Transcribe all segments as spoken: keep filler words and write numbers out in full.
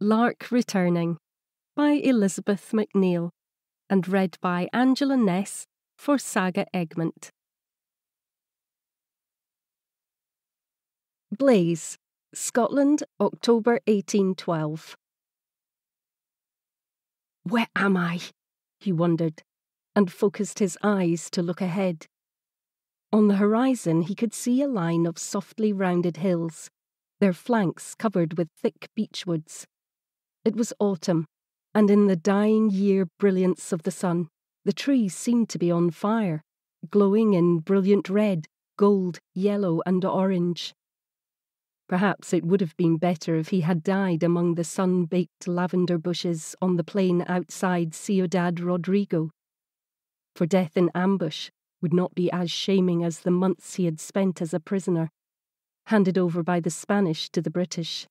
Lark Returning by Elisabeth Mcneill and read by Angela Ness for Saga Egmont. Blaze, Scotland, October eighteen twelve. Where am I? He wondered, and focused his eyes to look ahead. On the horizon he could see a line of softly rounded hills, their flanks covered with thick beechwoods. It was autumn, and in the dying year brilliance of the sun, the trees seemed to be on fire, glowing in brilliant red, gold, yellow and orange. Perhaps it would have been better if he had died among the sun-baked lavender bushes on the plain outside Ciudad Rodrigo. For death in ambush would not be as shaming as the months he had spent as a prisoner, handed over by the Spanish to the British.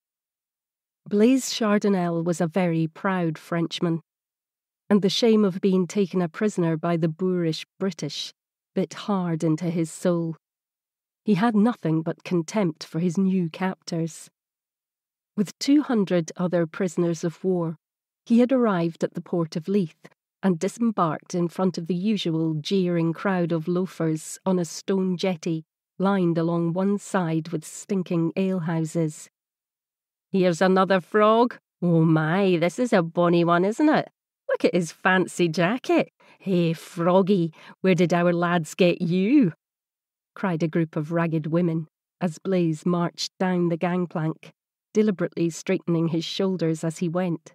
Blaise Chardonnel was a very proud Frenchman, and the shame of being taken a prisoner by the boorish British bit hard into his soul. He had nothing but contempt for his new captors. With two hundred other prisoners of war, he had arrived at the port of Leith and disembarked in front of the usual jeering crowd of loafers on a stone jetty lined along one side with stinking alehouses. "Here's another frog. Oh my, this is a bonny one, isn't it? Look at his fancy jacket. Hey, froggy, where did our lads get you?" cried a group of ragged women as Blaise marched down the gangplank, deliberately straightening his shoulders as he went.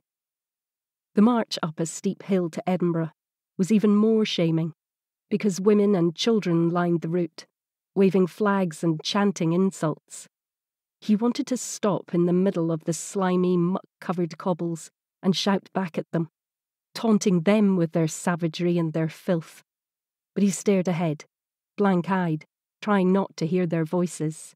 The march up a steep hill to Edinburgh was even more shaming, because women and children lined the route, waving flags and chanting insults. He wanted to stop in the middle of the slimy, muck-covered cobbles and shout back at them, taunting them with their savagery and their filth. But he stared ahead, blank-eyed, trying not to hear their voices.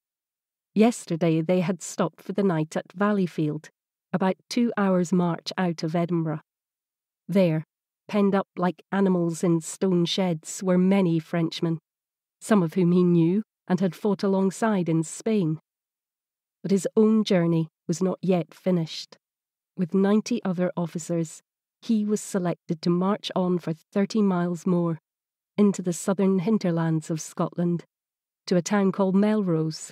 Yesterday they had stopped for the night at Valleyfield, about two hours' march out of Edinburgh. There, penned up like animals in stone sheds, were many Frenchmen, some of whom he knew and had fought alongside in Spain. But his own journey was not yet finished. With ninety other officers, he was selected to march on for thirty miles more, into the southern hinterlands of Scotland, to a town called Melrose.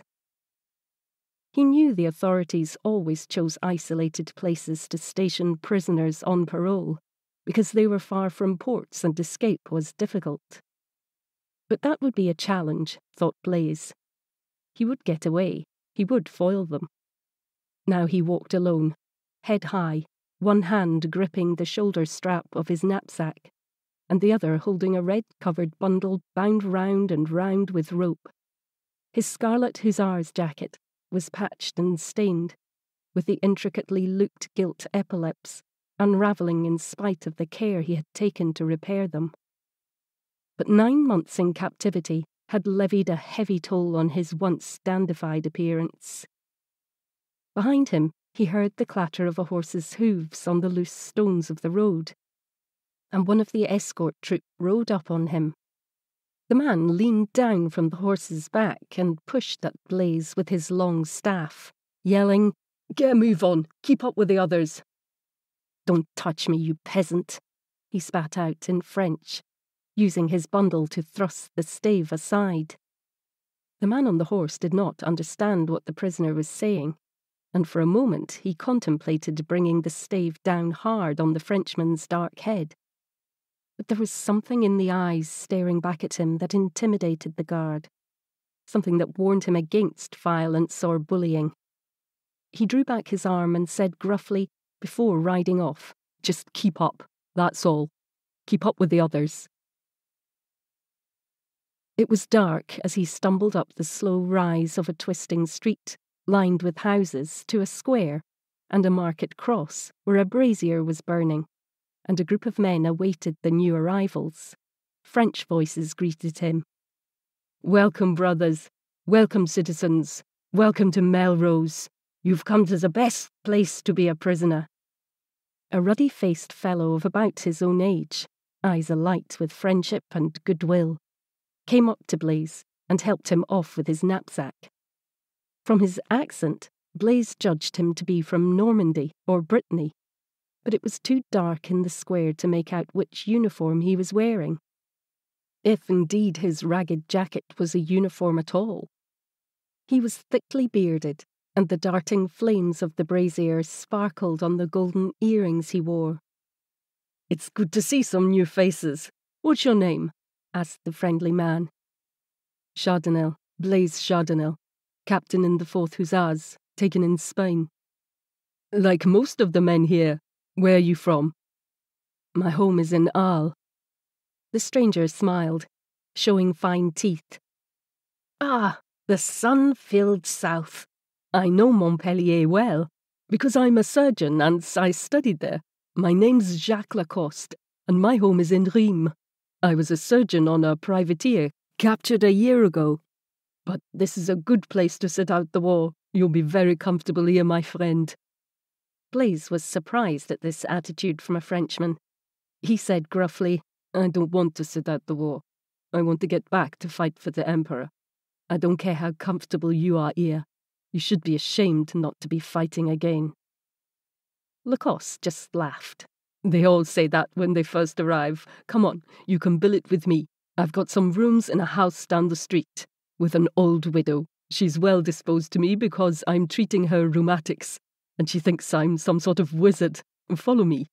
He knew the authorities always chose isolated places to station prisoners on parole, because they were far from ports and escape was difficult. But that would be a challenge, thought Blaise. He would get away. He would foil them. Now he walked alone, head high, one hand gripping the shoulder strap of his knapsack, and the other holding a red-covered bundle bound round and round with rope. His scarlet hussar's jacket was patched and stained, with the intricately looped gilt epaulets unravelling in spite of the care he had taken to repair them. But nine months in captivity had levied a heavy toll on his once dandified appearance. Behind him he heard the clatter of a horse's hooves on the loose stones of the road, and one of the escort troop rode up on him. The man leaned down from the horse's back and pushed at Blaise with his long staff, yelling, "Get a move on, keep up with the others." "Don't touch me, you peasant," he spat out in French, using his bundle to thrust the stave aside. The man on the horse did not understand what the prisoner was saying, and for a moment he contemplated bringing the stave down hard on the Frenchman's dark head. But there was something in the eyes staring back at him that intimidated the guard, something that warned him against violence or bullying. He drew back his arm and said gruffly, before riding off, "Just keep up, that's all. Keep up with the others." It was dark as he stumbled up the slow rise of a twisting street, lined with houses, to a square, and a market cross, where a brazier was burning, and a group of men awaited the new arrivals. French voices greeted him. "Welcome, brothers. Welcome, citizens. Welcome to Melrose. You've come to the best place to be a prisoner." A ruddy-faced fellow of about his own age, eyes alight with friendship and goodwill, came up to Blaise and helped him off with his knapsack. From his accent, Blaise judged him to be from Normandy or Brittany, but it was too dark in the square to make out which uniform he was wearing, if indeed his ragged jacket was a uniform at all. He was thickly bearded, and the darting flames of the brazier sparkled on the golden earrings he wore. "It's good to see some new faces. What's your name?" asked the friendly man. "Chardonnel, Blaise Chardonnel, captain in the fourth Hussars, taken in Spain." "Like most of the men here. Where are you from?" "My home is in Arles." The stranger smiled, showing fine teeth. "Ah, the sun-filled south. I know Montpellier well, because I'm a surgeon and I studied there. My name's Jacques Lacoste, and my home is in Rheims. I was a surgeon on a privateer, captured a year ago. But this is a good place to sit out the war. You'll be very comfortable here, my friend." Blaise was surprised at this attitude from a Frenchman. He said gruffly, "I don't want to sit out the war. I want to get back to fight for the Emperor. I don't care how comfortable you are here. You should be ashamed not to be fighting again." Lacoste just laughed. "They all say that when they first arrive. Come on, you can billet with me. I've got some rooms in a house down the street, with an old widow. She's well disposed to me because I'm treating her rheumatics, and she thinks I'm some sort of wizard. Follow me."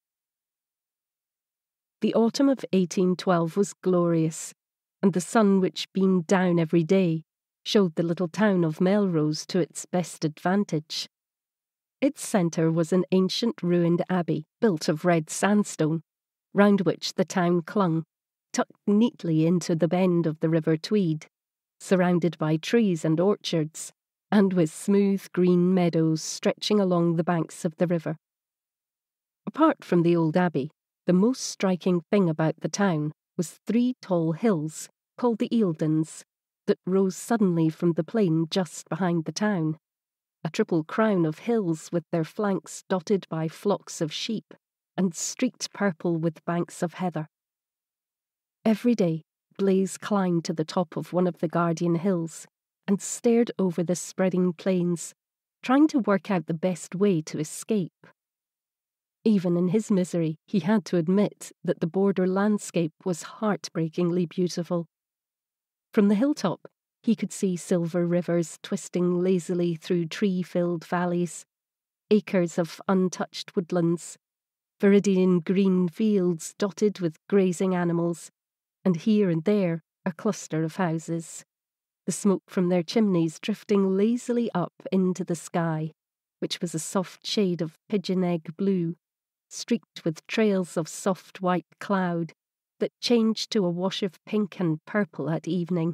The autumn of eighteen twelve was glorious, and the sun which beamed down every day showed the little town of Melrose to its best advantage. Its centre was an ancient ruined abbey built of red sandstone, round which the town clung, tucked neatly into the bend of the River Tweed, surrounded by trees and orchards, and with smooth green meadows stretching along the banks of the river. Apart from the old abbey, the most striking thing about the town was three tall hills, called the Eildons, that rose suddenly from the plain just behind the town, a triple crown of hills with their flanks dotted by flocks of sheep and streaked purple with banks of heather. Every day, Blaise climbed to the top of one of the guardian hills and stared over the spreading plains, trying to work out the best way to escape. Even in his misery, he had to admit that the border landscape was heartbreakingly beautiful. From the hilltop, he could see silver rivers twisting lazily through tree-filled valleys, acres of untouched woodlands, viridian green fields dotted with grazing animals, and here and there a cluster of houses, the smoke from their chimneys drifting lazily up into the sky, which was a soft shade of pigeon-egg blue, streaked with trails of soft white cloud that changed to a wash of pink and purple at evening.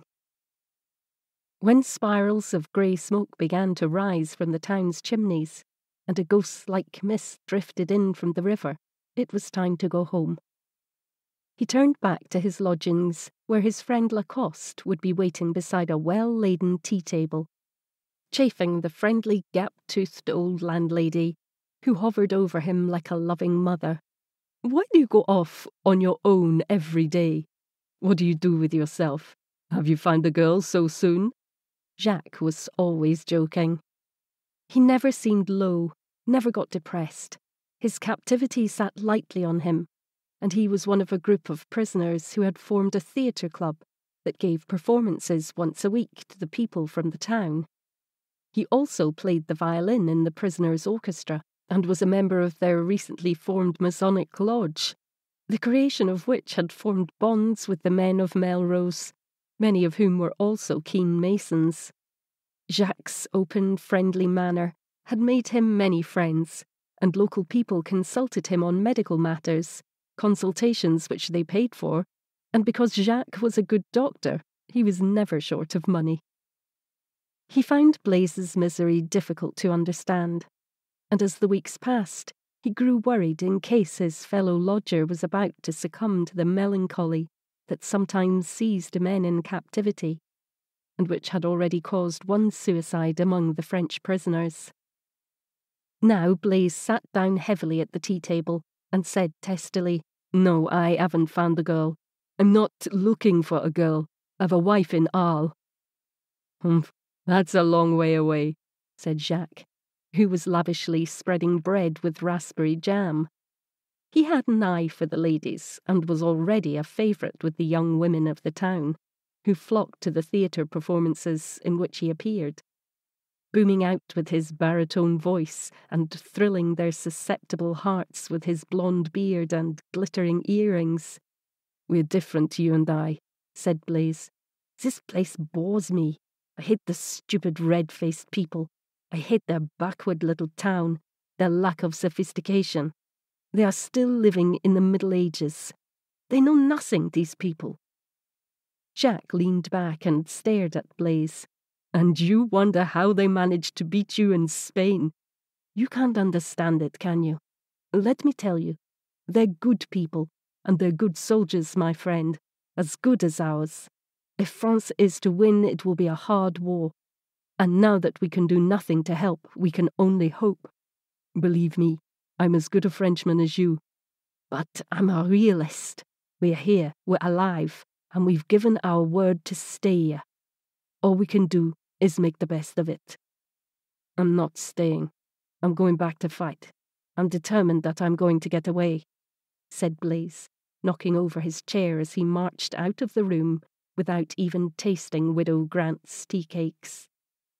When spirals of grey smoke began to rise from the town's chimneys, and a ghost-like mist drifted in from the river, it was time to go home. He turned back to his lodgings, where his friend Lacoste would be waiting beside a well-laden tea-table, chaffing the friendly gap-toothed old landlady, who hovered over him like a loving mother. "Why do you go off on your own every day? What do you do with yourself? Have you found a girl so soon?" Jacques was always joking. He never seemed low, never got depressed. His captivity sat lightly on him, and he was one of a group of prisoners who had formed a theatre club that gave performances once a week to the people from the town. He also played the violin in the prisoners' orchestra, and was a member of their recently formed Masonic lodge, the creation of which had formed bonds with the men of Melrose, many of whom were also keen Masons. Jacques' open, friendly manner had made him many friends, and local people consulted him on medical matters, consultations which they paid for, and because Jacques was a good doctor, he was never short of money. He found Blaise's misery difficult to understand, and as the weeks passed, he grew worried in case his fellow lodger was about to succumb to the melancholy that sometimes seized men in captivity, and which had already caused one suicide among the French prisoners. Now Blaise sat down heavily at the tea-table and said testily, "No, I haven't found a girl. I'm not looking for a girl. I've a wife in Arles." "Humph, that's a long way away. said Jacques, who was lavishly spreading bread with raspberry jam. He had an eye for the ladies, and was already a favourite with the young women of the town, who flocked to the theatre performances in which he appeared, booming out with his baritone voice and thrilling their susceptible hearts with his blonde beard and glittering earrings. "We're different, you and I," said Blaise. "This place bores me. I hate the stupid red-faced people. I hate their backward little town, their lack of sophistication. They are still living in the Middle Ages. They know nothing, these people." Jacques leaned back and stared at Blaise. "And you wonder how they managed to beat you in Spain? You can't understand it, can you? Let me tell you, they're good people, and they're good soldiers, my friend, as good as ours. If France is to win, it will be a hard war. And now that we can do nothing to help, we can only hope. Believe me, I'm as good a Frenchman as you. But I'm a realist. We're here, we're alive, and we've given our word to stay here. All we can do is make the best of it. I'm not staying. I'm going back to fight. I'm determined that I'm going to get away," said Blaise, knocking over his chair as he marched out of the room without even tasting Widow Grant's tea cakes.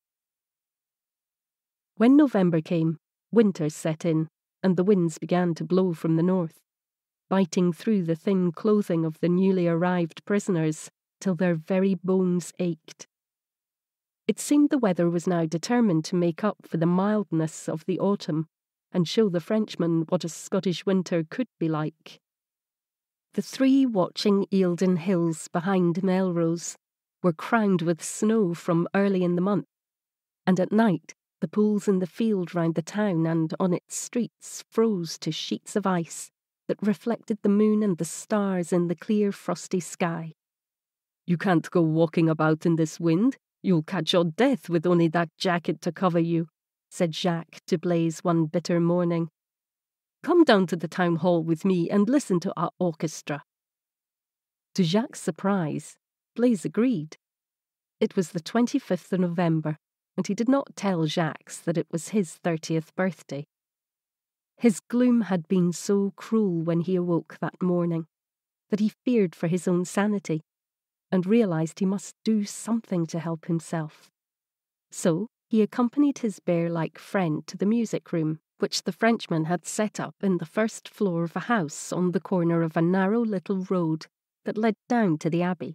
When November came, winter set in, and the winds began to blow from the north, biting through the thin clothing of the newly arrived prisoners till their very bones ached. It seemed the weather was now determined to make up for the mildness of the autumn and show the Frenchmen what a Scottish winter could be like. The three watching Eildon hills behind Melrose were crowned with snow from early in the month, and at night the pools in the field round the town and on its streets froze to sheets of ice that reflected the moon and the stars in the clear frosty sky. "You can't go walking about in this wind. You'll catch your death with only that jacket to cover you," said Jacques to Blaise one bitter morning. "Come down to the town hall with me and listen to our orchestra." To Jacques' surprise, Blaise agreed. It was the twenty-fifth of November, and he did not tell Jacques that it was his thirtieth birthday. His gloom had been so cruel when he awoke that morning that he feared for his own sanity, and realized he must do something to help himself. So he accompanied his bear-like friend to the music room, which the Frenchman had set up in the first floor of a house on the corner of a narrow little road that led down to the abbey.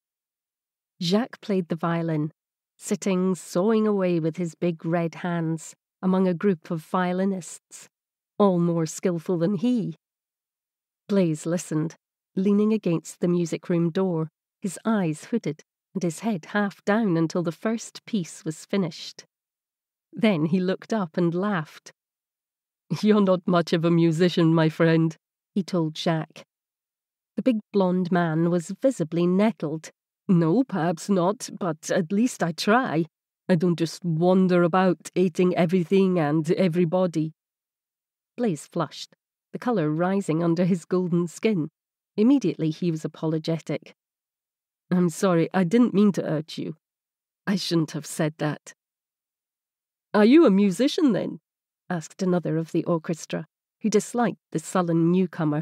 Jacques played the violin, sitting sawing away with his big red hands among a group of violinists, all more skilful than he. Blaise listened, leaning against the music room door, his eyes hooded and his head half down until the first piece was finished. Then he looked up and laughed. "You're not much of a musician, my friend," he told Jacques. The big blonde man was visibly nettled. "No, perhaps not, but at least I try. I don't just wander about eating everything and everybody." Blaise flushed, the colour rising under his golden skin. Immediately he was apologetic. "I'm sorry, I didn't mean to hurt you. I shouldn't have said that." "Are you a musician, then?" asked another of the orchestra, who disliked the sullen newcomer.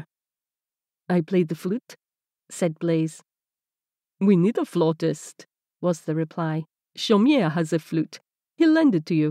"I play the flute," said Blaise. "We need a flautist," was the reply. "Chaumière has a flute. He'll lend it to you."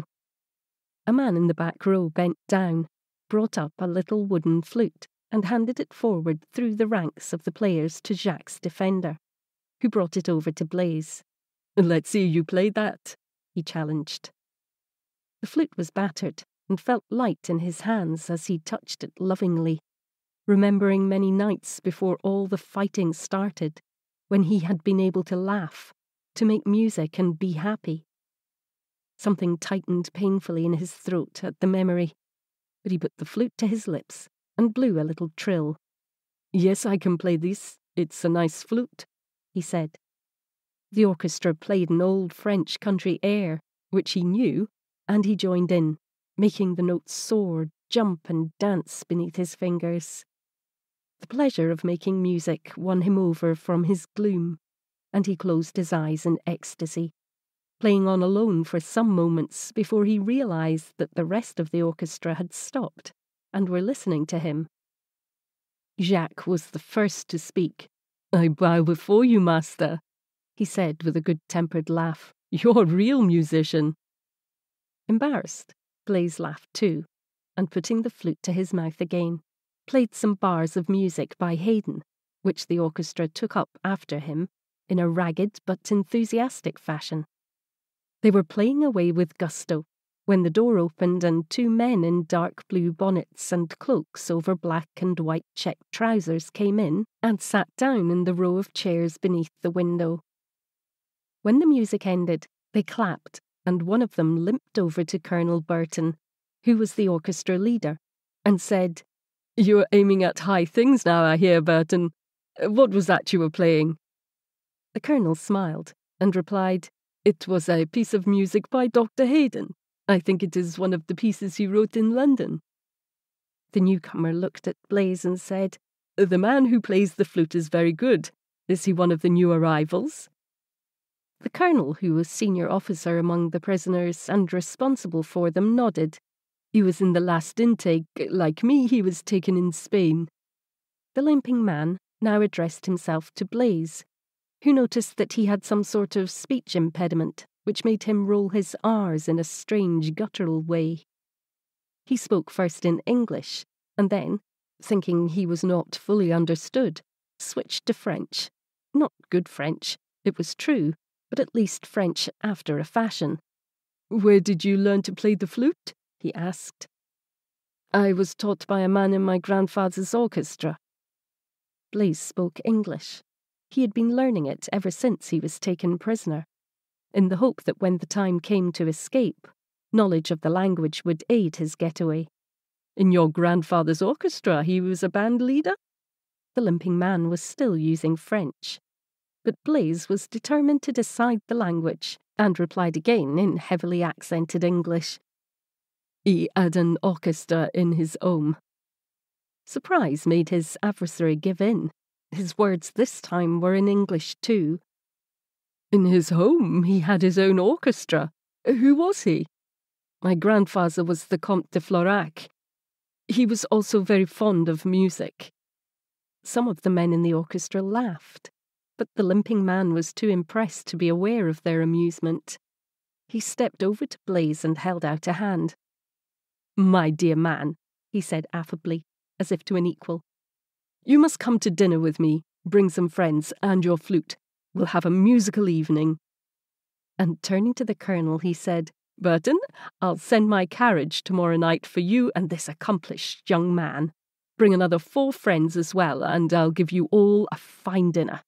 A man in the back row bent down, brought up a little wooden flute, and handed it forward through the ranks of the players to Jacques' defender, who brought it over to Blaise. "Let's see you play that," he challenged. The flute was battered and felt light in his hands as he touched it lovingly, remembering many nights before all the fighting started, when he had been able to laugh, to make music and be happy. Something tightened painfully in his throat at the memory, but he put the flute to his lips and blew a little trill. "Yes, I can play this. It's a nice flute," he said. The orchestra played an old French country air, which he knew, and he joined in, making the notes soar, jump and dance beneath his fingers. The pleasure of making music won him over from his gloom, and he closed his eyes in ecstasy. playing on alone for some moments before he realized that the rest of the orchestra had stopped and were listening to him. Jacques was the first to speak. "I bow before you, master," he said with a good-tempered laugh. "You're a real musician." Embarrassed, Blaise laughed too, and putting the flute to his mouth again, played some bars of music by Haydn, which the orchestra took up after him in a ragged but enthusiastic fashion. They were playing away with gusto when the door opened and two men in dark blue bonnets and cloaks over black and white checked trousers came in and sat down in the row of chairs beneath the window. When the music ended, they clapped, and one of them limped over to Colonel Burton, who was the orchestra leader, and said, "You're aiming at high things now, I hear, Burton. What was that you were playing?" The colonel smiled and replied, "It was a piece of music by Doctor Haydn. I think it is one of the pieces he wrote in London." The newcomer looked at Blaise and said, "The man who plays the flute is very good. Is he one of the new arrivals?" The colonel, who was senior officer among the prisoners and responsible for them, nodded. "He was in the last intake. Like me, he was taken in Spain." The limping man now addressed himself to Blaise, who noticed that he had some sort of speech impediment, which made him roll his R's in a strange guttural way. He spoke first in English, and then, thinking he was not fully understood, switched to French. Not good French, it was true, but at least French after a fashion. "Where did you learn to play the flute?" he asked. "I was taught by a man in my grandfather's orchestra." Blaise spoke English. He had been learning it ever since he was taken prisoner, in the hope that when the time came to escape, knowledge of the language would aid his getaway. "In your grandfather's orchestra he was a band leader?" The limping man was still using French, but Blaise was determined to decide the language, and replied again in heavily accented English. "He had an orchestra in his home." Surprise made his adversary give in. His words this time were in English too. "In his home he had his own orchestra. Who was he?" "My grandfather was the Comte de Florac. He was also very fond of music." Some of the men in the orchestra laughed, but the limping man was too impressed to be aware of their amusement. He stepped over to Blaise and held out a hand. "My dear man," he said affably, as if to an equal, "you must come to dinner with me. Bring some friends and your flute. We'll have a musical evening." And turning to the colonel, he said, "Burton, I'll send my carriage tomorrow night for you and this accomplished young man. Bring another four friends as well, and I'll give you all a fine dinner."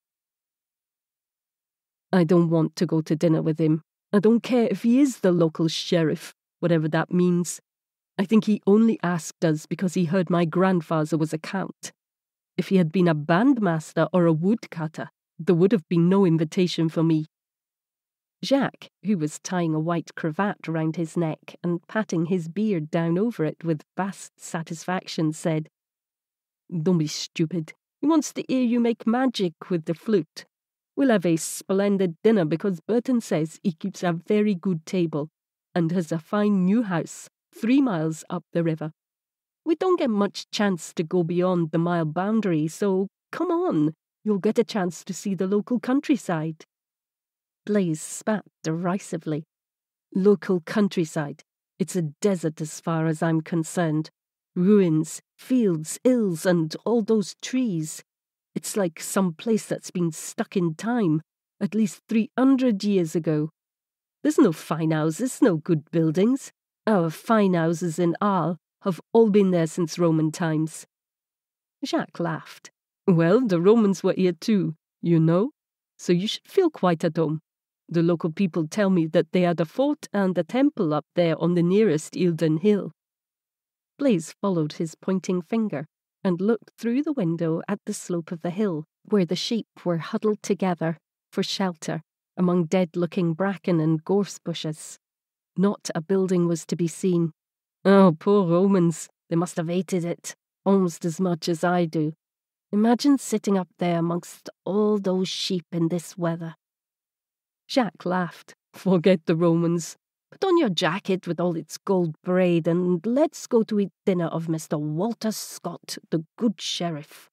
"I don't want to go to dinner with him. I don't care if he is the local sheriff, whatever that means. I think he only asked us because he heard my grandfather was a count. If he had been a bandmaster or a woodcutter, there would have been no invitation for me." Jacques, who was tying a white cravat round his neck and patting his beard down over it with vast satisfaction, said, "Don't be stupid. He wants to hear you make magic with the flute. We'll have a splendid dinner because Burton says he keeps a very good table and has a fine new house three miles up the river. We don't get much chance to go beyond the mile boundary, so come on, you'll get a chance to see the local countryside." Blaise spat derisively. "Local countryside? It's a desert as far as I'm concerned. Ruins, fields, hills, and all those trees. It's like some place that's been stuck in time, at least three hundred years ago. There's no fine houses, no good buildings. Our fine houses in Arles have all been there since Roman times." Jacques laughed. "Well, the Romans were here too, you know, so you should feel quite at home. The local people tell me that they had a fort and a temple up there on the nearest Eildon Hill." Blaise followed his pointing finger and looked through the window at the slope of the hill, where the sheep were huddled together for shelter among dead-looking bracken and gorse bushes. Not a building was to be seen. Oh, poor Romans, they must have hated it, almost as much as I do. Imagine sitting up there amongst all those sheep in this weather. Jacques laughed. Forget the Romans. Put on your jacket with all its gold braid, and let's go to eat dinner of Mister Walter Scott, the good sheriff."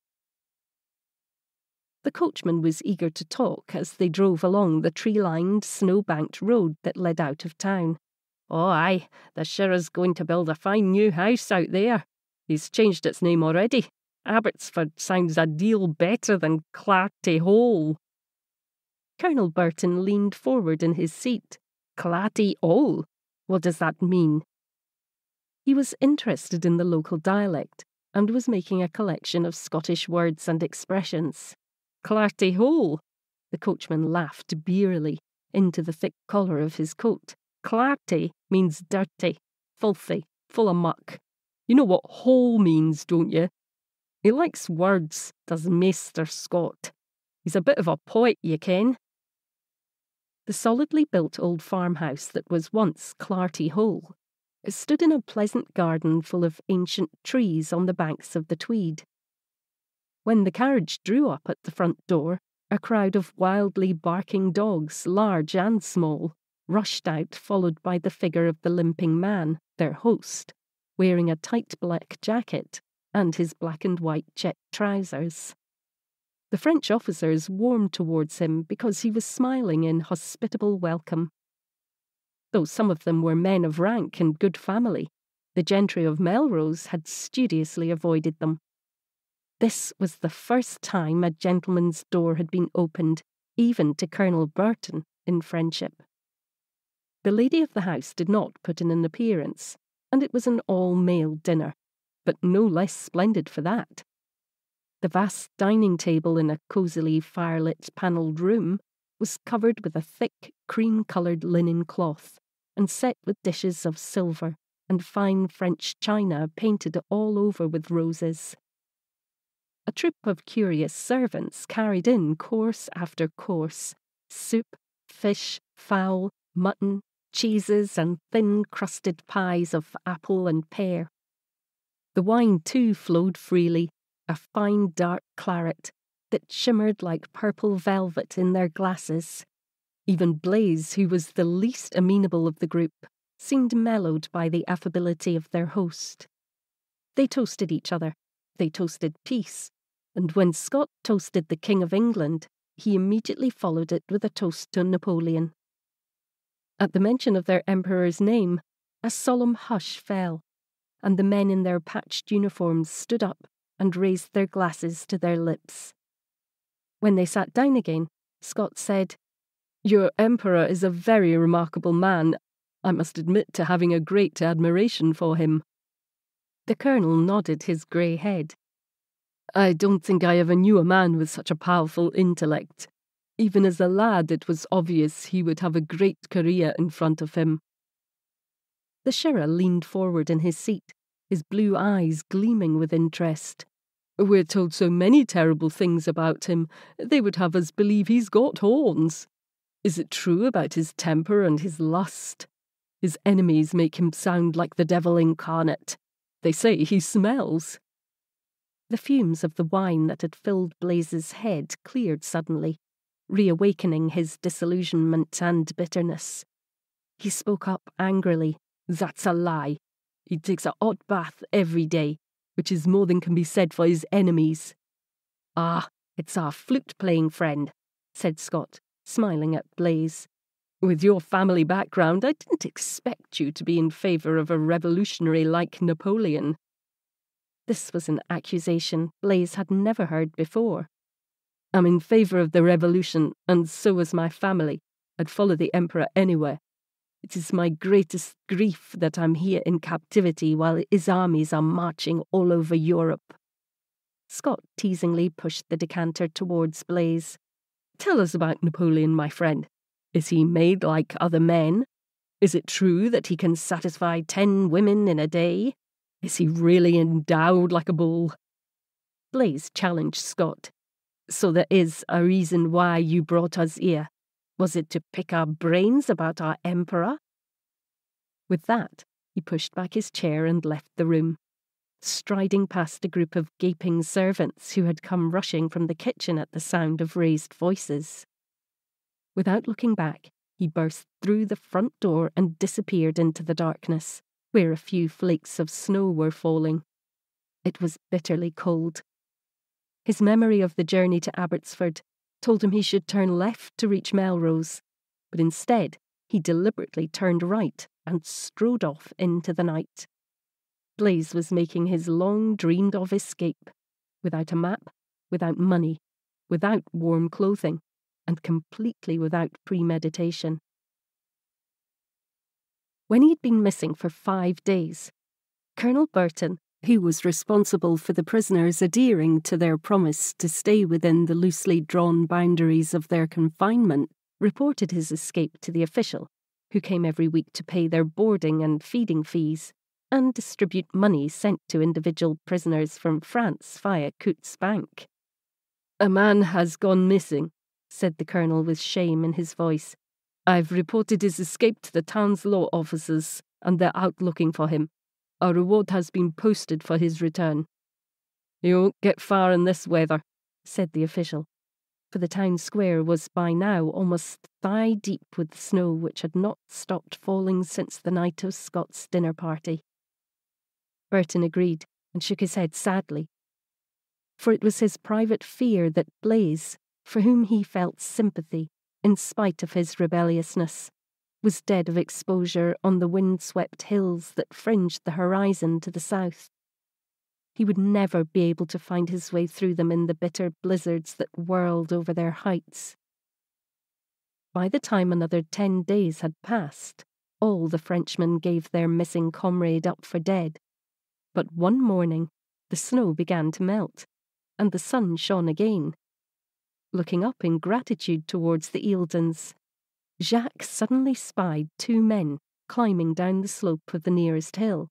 The coachman was eager to talk as they drove along the tree-lined, snow-banked road that led out of town. "Oh, aye, the sheriff's going to build a fine new house out there. He's changed its name already. Abbotsford sounds a deal better than Clarty Hole." Colonel Burton leaned forward in his seat. "Clarty Hole? What does that mean?" He was interested in the local dialect and was making a collection of Scottish words and expressions. "Clarty Hole?" The coachman laughed beerily into the thick collar of his coat. "Clarty means dirty, filthy, full of muck. You know what hole means, don't you? He likes words, does Maister Scott. He's a bit of a poet, you ken." The solidly built old farmhouse that was once Clarty Hole stood in a pleasant garden full of ancient trees on the banks of the Tweed. When the carriage drew up at the front door, a crowd of wildly barking dogs, large and small, rushed out, followed by the figure of the limping man, their host, wearing a tight black jacket and his black and white check trousers. The French officers warmed towards him because he was smiling in hospitable welcome. Though some of them were men of rank and good family, the gentry of Melrose had studiously avoided them. This was the first time a gentleman's door had been opened, even to Colonel Burton, in friendship. The lady of the house did not put in an appearance, and it was an all-male dinner, but no less splendid for that. The vast dining table in a cosily firelit panelled room was covered with a thick, cream-coloured linen cloth, and set with dishes of silver and fine French china painted all over with roses. A troop of curious servants carried in course after course, soup, fish, fowl, mutton, cheeses, and thin-crusted pies of apple and pear. The wine, too, flowed freely, a fine dark claret that shimmered like purple velvet in their glasses. Even Blaise, who was the least amenable of the group, seemed mellowed by the affability of their host. They toasted each other, they toasted peace, and when Scott toasted the King of England, he immediately followed it with a toast to Napoleon. At the mention of their emperor's name, a solemn hush fell, and the men in their patched uniforms stood up and raised their glasses to their lips. When they sat down again, Scott said, "Your emperor is a very remarkable man. I must admit to having a great admiration for him." The colonel nodded his grey head. "I don't think I ever knew a man with such a powerful intellect. Even as a lad, it was obvious he would have a great career in front of him." The sheriff leaned forward in his seat, his blue eyes gleaming with interest. "We're told so many terrible things about him, they would have us believe he's got horns. Is it true about his temper and his lust? His enemies make him sound like the devil incarnate. They say he smells." The fumes of the wine that had filled Blaise's head cleared suddenly, reawakening his disillusionment and bitterness. He spoke up angrily. "That's a lie. He takes a hot bath every day, which is more than can be said for his enemies." "Ah, it's our flute-playing friend," said Scott, smiling at Blaise. "With your family background, I didn't expect you to be in favour of a revolutionary like Napoleon." This was an accusation Blaise had never heard before. "I'm in favour of the revolution, and so is my family. I'd follow the emperor anywhere. It is my greatest grief that I'm here in captivity while his armies are marching all over Europe." Scott teasingly pushed the decanter towards Blaise. "Tell us about Napoleon, my friend. Is he made like other men? Is it true that he can satisfy ten women in a day? Is he really endowed like a bull?" Blaise challenged Scott. "So there is a reason why you brought us here. Was it to pick our brains about our emperor?" With that, he pushed back his chair and left the room, striding past a group of gaping servants who had come rushing from the kitchen at the sound of raised voices. Without looking back, he burst through the front door and disappeared into the darkness, where a few flakes of snow were falling. It was bitterly cold. His memory of the journey to Abbotsford told him he should turn left to reach Melrose, but instead he deliberately turned right and strode off into the night. Blaise was making his long-dreamed-of escape, without a map, without money, without warm clothing, and completely without premeditation. When he had been missing for five days, Colonel Burton, who was responsible for the prisoners adhering to their promise to stay within the loosely drawn boundaries of their confinement, reported his escape to the official, who came every week to pay their boarding and feeding fees and distribute money sent to individual prisoners from France via Coutts Bank. "A man has gone missing," said the colonel with shame in his voice. "I've reported his escape to the town's law officers, and they're out looking for him. A reward has been posted for his return." "He won't get far in this weather," said the official, for the town square was by now almost thigh-deep with snow which had not stopped falling since the night of Scott's dinner party. Burton agreed and shook his head sadly, for it was his private fear that Blaise, for whom he felt sympathy in spite of his rebelliousness, was dead of exposure on the wind-swept hills that fringed the horizon to the south. He would never be able to find his way through them in the bitter blizzards that whirled over their heights. By the time another ten days had passed, all the Frenchmen gave their missing comrade up for dead. But one morning, the snow began to melt, and the sun shone again. Looking up in gratitude towards the Eildons, Jacques suddenly spied two men climbing down the slope of the nearest hill.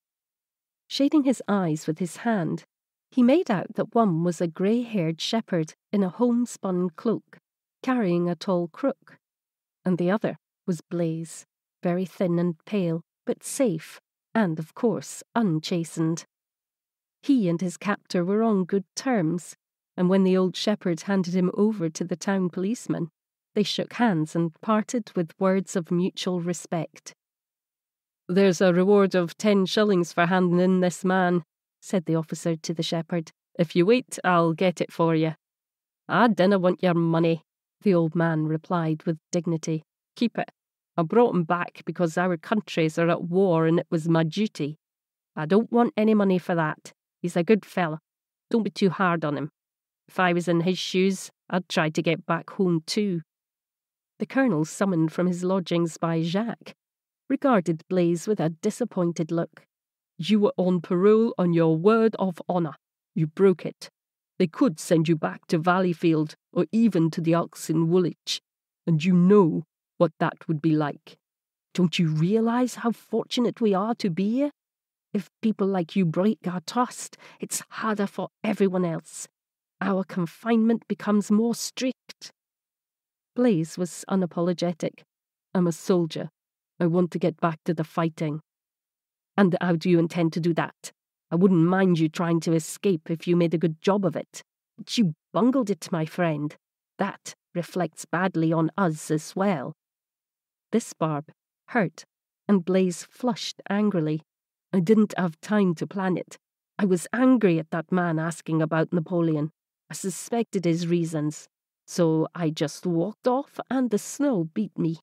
Shading his eyes with his hand, he made out that one was a grey-haired shepherd in a homespun cloak, carrying a tall crook, and the other was Blaise, very thin and pale, but safe, and, of course, unchastened. He and his captor were on good terms, and when the old shepherd handed him over to the town policeman, they shook hands and parted with words of mutual respect. "There's a reward of ten shillings for handing in this man," said the officer to the shepherd. "If you wait, I'll get it for you." "I dinna want your money," the old man replied with dignity. "Keep it. I brought him back because our countries are at war and it was my duty. I don't want any money for that. He's a good fellow. Don't be too hard on him. If I was in his shoes, I'd try to get back home too." The colonel, summoned from his lodgings by Jacques, regarded Blaise with a disappointed look. "You were on parole on your word of honour. You broke it. They could send you back to Valleyfield or even to the Ox in Woolwich, and you know what that would be like. Don't you realise how fortunate we are to be here? If people like you break our trust, it's harder for everyone else. Our confinement becomes more strict." Blaise was unapologetic. "I'm a soldier. I want to get back to the fighting." "And how do you intend to do that? I wouldn't mind you trying to escape if you made a good job of it. But you bungled it, my friend. That reflects badly on us as well." This barb hurt, and Blaise flushed angrily. "I didn't have time to plan it. I was angry at that man asking about Napoleon. I suspected his reasons. So I just walked off and the snow beat me.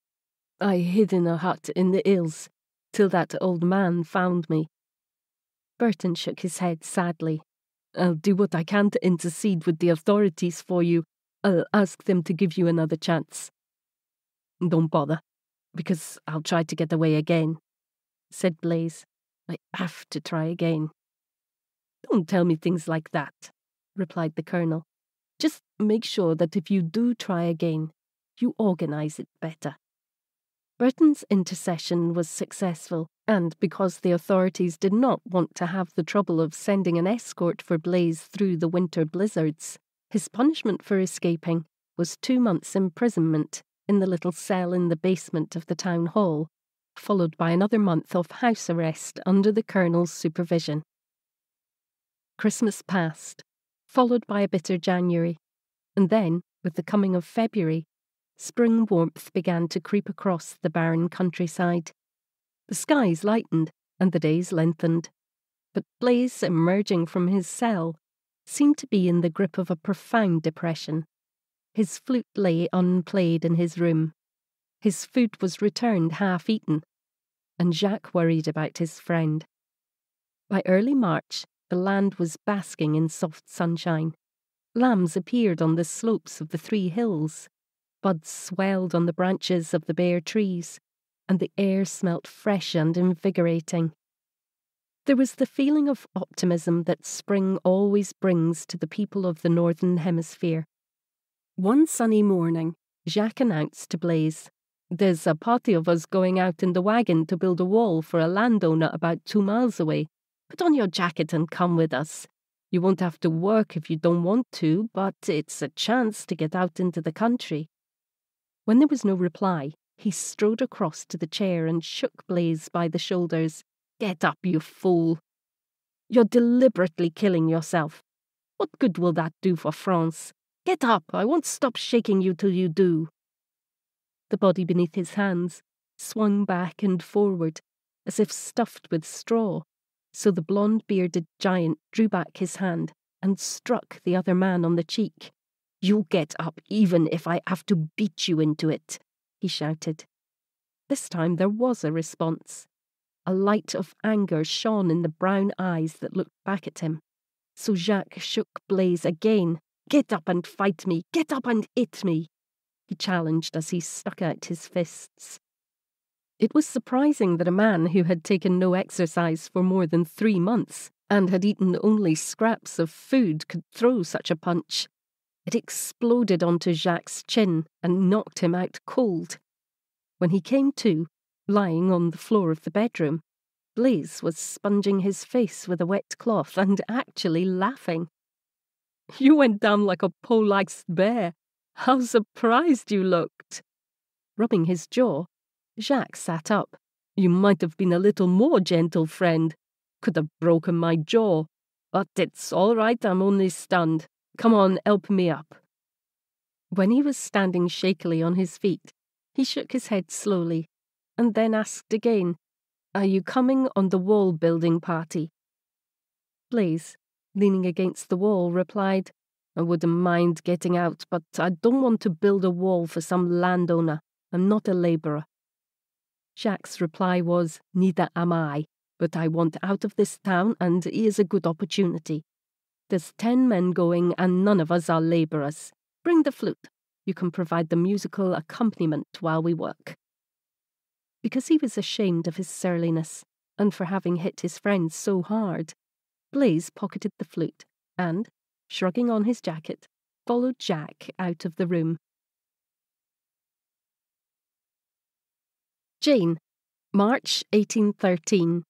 I hid in a hut in the hills till that old man found me." Burton shook his head sadly. "I'll do what I can to intercede with the authorities for you. I'll ask them to give you another chance." "Don't bother, because I'll try to get away again," said Blaise. "I have to try again." "Don't tell me things like that," replied the colonel. "Just make sure that if you do try again, you organise it better." Burton's intercession was successful, and because the authorities did not want to have the trouble of sending an escort for Blaise through the winter blizzards, his punishment for escaping was two months' imprisonment in the little cell in the basement of the town hall, followed by another month of house arrest under the colonel's supervision. Christmas passed, followed by a bitter January, and then, with the coming of February, spring warmth began to creep across the barren countryside. The skies lightened and the days lengthened, but Blaise, emerging from his cell, seemed to be in the grip of a profound depression. His flute lay unplayed in his room. His food was returned half-eaten, and Jacques worried about his friend. By early March, the land was basking in soft sunshine. Lambs appeared on the slopes of the three hills. Buds swelled on the branches of the bare trees, and the air smelt fresh and invigorating. There was the feeling of optimism that spring always brings to the people of the Northern Hemisphere. One sunny morning, Jacques announced to Blaise, "There's a party of us going out in the wagon to build a wall for a landowner about two miles away. Put on your jacket and come with us. You won't have to work if you don't want to, but it's a chance to get out into the country." When there was no reply, he strode across to the chair and shook Blaise by the shoulders. "Get up, you fool. You're deliberately killing yourself. What good will that do for France? Get up, I won't stop shaking you till you do." The body beneath his hands swung back and forward, as if stuffed with straw, so the blonde-bearded giant drew back his hand and struck the other man on the cheek. "You'll get up even if I have to beat you into it," he shouted. This time there was a response. A light of anger shone in the brown eyes that looked back at him. So Jacques shook Blaise again. "Get up and fight me! Get up and hit me!" he challenged as he stuck out his fists. It was surprising that a man who had taken no exercise for more than three months and had eaten only scraps of food could throw such a punch. It exploded onto Jacques' chin and knocked him out cold. When he came to, lying on the floor of the bedroom, Blaise was sponging his face with a wet cloth and actually laughing. "You went down like a poleaxed bear. How surprised you looked." Rubbing his jaw, Jacques sat up. "You might have been a little more gentle, friend. Could have broken my jaw. But it's all right, I'm only stunned. Come on, help me up." When he was standing shakily on his feet, he shook his head slowly, and then asked again, "Are you coming on the wall-building party?" Blaise, leaning against the wall, replied, "I wouldn't mind getting out, but I don't want to build a wall for some landowner. I'm not a labourer." Jacques' reply was, "Neither am I, but I want out of this town, and here's a good opportunity. There's ten men going, and none of us are labourers. Bring the flute. You can provide the musical accompaniment while we work." Because he was ashamed of his surliness, and for having hit his friend so hard, Blaise pocketed the flute, and, shrugging on his jacket, followed Jacques out of the room. Jane, March eighteen thirteen.